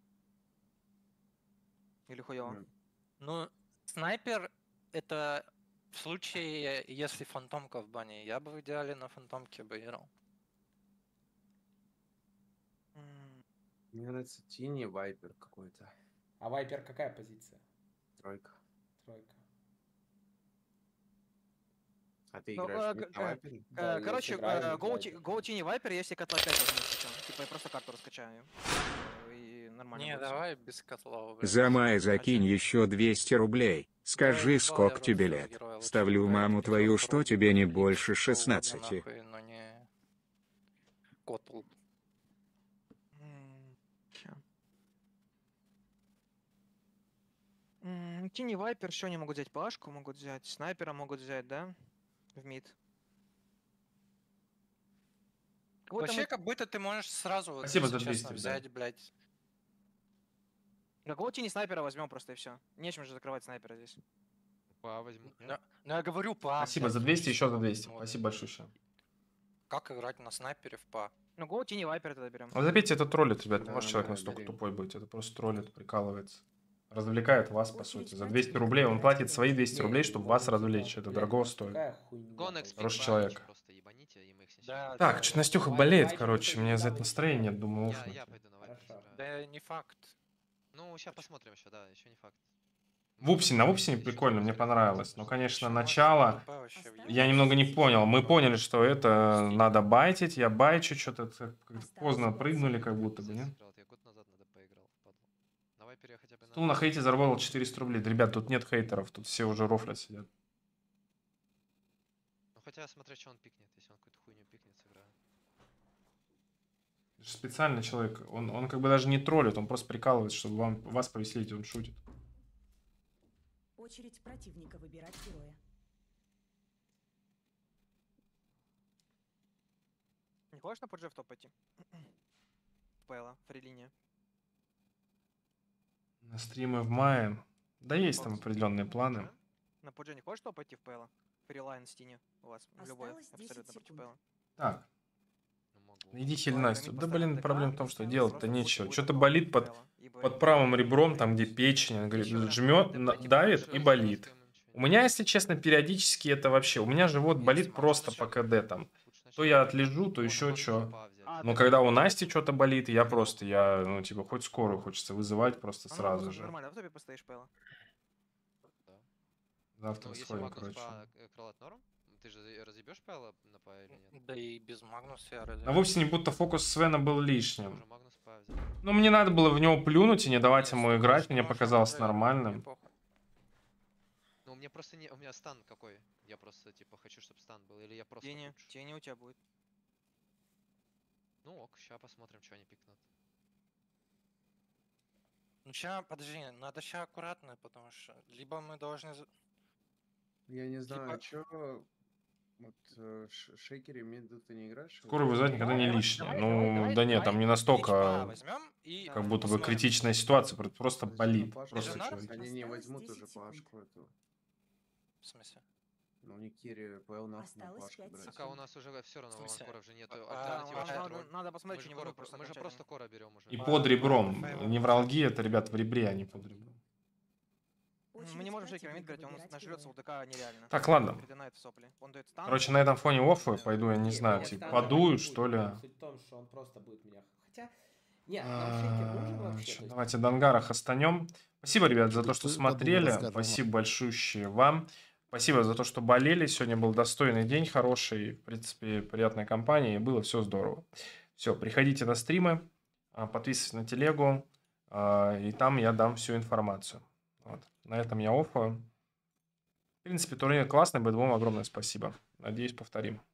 Или хуёво? М. Ну, снайпер это в случае, если фантомка в бане. Я бы в идеале на фантомке бы играл. М, Мне нравится Тини, Вайпер какой-то. А Вайпер какая позиция? Тройка. Тройка. А ты Ну, играешь э, мид к- на э, Вайпере? э, Да, я Короче, сыграю э, мид Go Вайпер. Go Tiny Viper, если котла пять возьму сейчас. Типа я просто карту раскачаю. Э, И нормально Не, будет всё. давай без котлов. блядь. За май закинь еще двести рублей. Скажи, ебал, сколько я тебе русского лет. героя лучше Ставлю играю, маму пятьсот твою, что рублей, тебе не блядь, больше что угодно, шестнадцати. нахуй, но не котл. М, ща. М, Тини Вайпер, еще они могут взять Пашку, могут взять снайпера, могут взять, да? В мид. Кого-то Вообще, мы- как будто ты можешь сразу, вот, Спасибо если за честно, двести, да. взять, блядь. Какого тени снайпера возьмем просто и все. Нечем же закрывать снайпера здесь. Па возьму. Ну, ну, я говорю, па. Спасибо блядь, за двести, еще за что? двести. Вот. Спасибо большое. Как играть на снайпере в па? Ну, Го тени Вайпер тогда берем. Вот заметьте, это троллит, ребят. Не Да, может человек да, настолько бери. тупой быть. Это просто троллит, прикалывается. Развлекает вас, по сути. За двести рублей. Он платит свои двести рублей, чтобы вас развлечь. Это дорого стоит. Гонекс Хороший фиг человек. банить, просто ебаните, и мы их снесем. Да, Так, да, что-то да. Настюха болеет, короче. Мне за это настроение нет, думаю, Я, уфнуть. я пойду на вайпер сыграю. Да не факт. Ну, сейчас посмотрим еще, да, еще не факт. Вупсин, на Вупсине прикольно, мне понравилось. Но, конечно, начало Вообще, я немного не понял. Мы поняли, что это надо байтить. Я байчу, что-то как-то поздно прыгнули, как будто бы, нет? Я год назад надо поиграл, падал. На вайпере я хотя бы... Ну, на хейте заработал четыреста рублей. Да, ребят, тут нет хейтеров, тут все уже рофлят сидят. Ну, хотя смотря, что он пикнет. Если он какую-то хуйню пикнет, сыграю. Это же специальный человек. Он, он как бы даже не троллит, он просто прикалывается, чтобы вам, вас повеселить, он шутит. Очередь противника выбирать героя. Не хочешь на Пуджи в топ пойти? Пэла, фрилиния. На стримы в мае. Да есть там определенные планы. На Пуджи не хочешь топ пойти в Пэла? Фрилайн стине у вас. В любой Осталось десять абсолютно против секунд. Пэла. Так, Ну, могу. иди хиль Ладно, Настю. мид Да поставим блин, ДК, проблема в том, что поставим делать-то просто нечего. будет Что-то топ болит под, Пэла, ибо под это правым будет ребром, топ там где Пэла. печень, он говорит, Ещё. жмет, Да на- пойди давит больше, и раз болит. ничего не У меня, если честно, периодически это вообще... У меня живот болит просто по КД там. То я отлежу, то еще что. А, Но ты- когда у Насти что-то болит, я просто, я, ну, типа, хоть скорую хочется вызывать просто А ну, сразу ну, же. Нормально, в топе постоишь Пэла. Да. Завтра Ну, если сходим, Магнус короче. по э, крылат норм, ты же разъебешь Пэла на па или нет? Да и без Магнуса я А вовсе не будто фокус Свена был Уже лишним. Магнус па взял. Ну, мне надо было в него плюнуть и не давать Не, ему с играть, Магнусом мне можно показалось уже, нормальным. мне похуй. Ну, у меня просто не... У меня стан какой? Я просто, типа, хочу, чтобы стан был. Или я просто Тени, лучше? тени у тебя будет. Ну ок, сейчас посмотрим, что они пикнут. Ну ща, подожди, надо ща аккуратно, потому что либо мы должны... за- Я не знаю, Типа- чё... Вот э, ш- шейкере миду ты не играешь? Скорую вызывать никогда не Давай, лишнее. давай, Ну, давай, да нет, давай. там не Па настолько, возьмем и... как будто бы посмотрим. критичная ситуация, про- просто Зачем болит. Пашку Просто Женат? человек. Они не Осталось возьмут десять уже секунд. Пашку эту. В смысле? Ну, не Кири, ПЛ нахуй на Осталось Пашку пять брать. Пока у нас уже все равно В смысле? анкоров же нету. А, Да, Альтернатива нам же надо, тролль. надо Мы посмотреть, же что не кора, врут про- просто мы же просто окончательно. кора берем уже. И А, под ребром. фейвор. Невралгия это, ребят, в ребре, а не под ребром. Очередь Мы не можем шейкера мид противника брать, он выбирать нажрется героя. УДК нереально. Так, ладно. Придинает сопли. Он дает стан. Короче, на этом фоне оффы пойду, я не знаю, типа, подую, что ли. Суть в том, что он просто будет меня... Хотя... Нет, нам шейкер нужен А, вообще. чё, то есть- Давайте Дангарах останем. Спасибо, ребят, за то, что Подумай, смотрели. расскажем. Спасибо большущее вам. Спасибо за то, что болели. Сегодня был достойный день, хороший, в принципе, приятная компания, и было все здорово. Все, приходите на стримы, а, подписывайтесь на телегу, а, и там я дам всю информацию. Вот. На этом я оффаю. В принципе, турнир классный, бэ двум огромное спасибо. Надеюсь, повторим.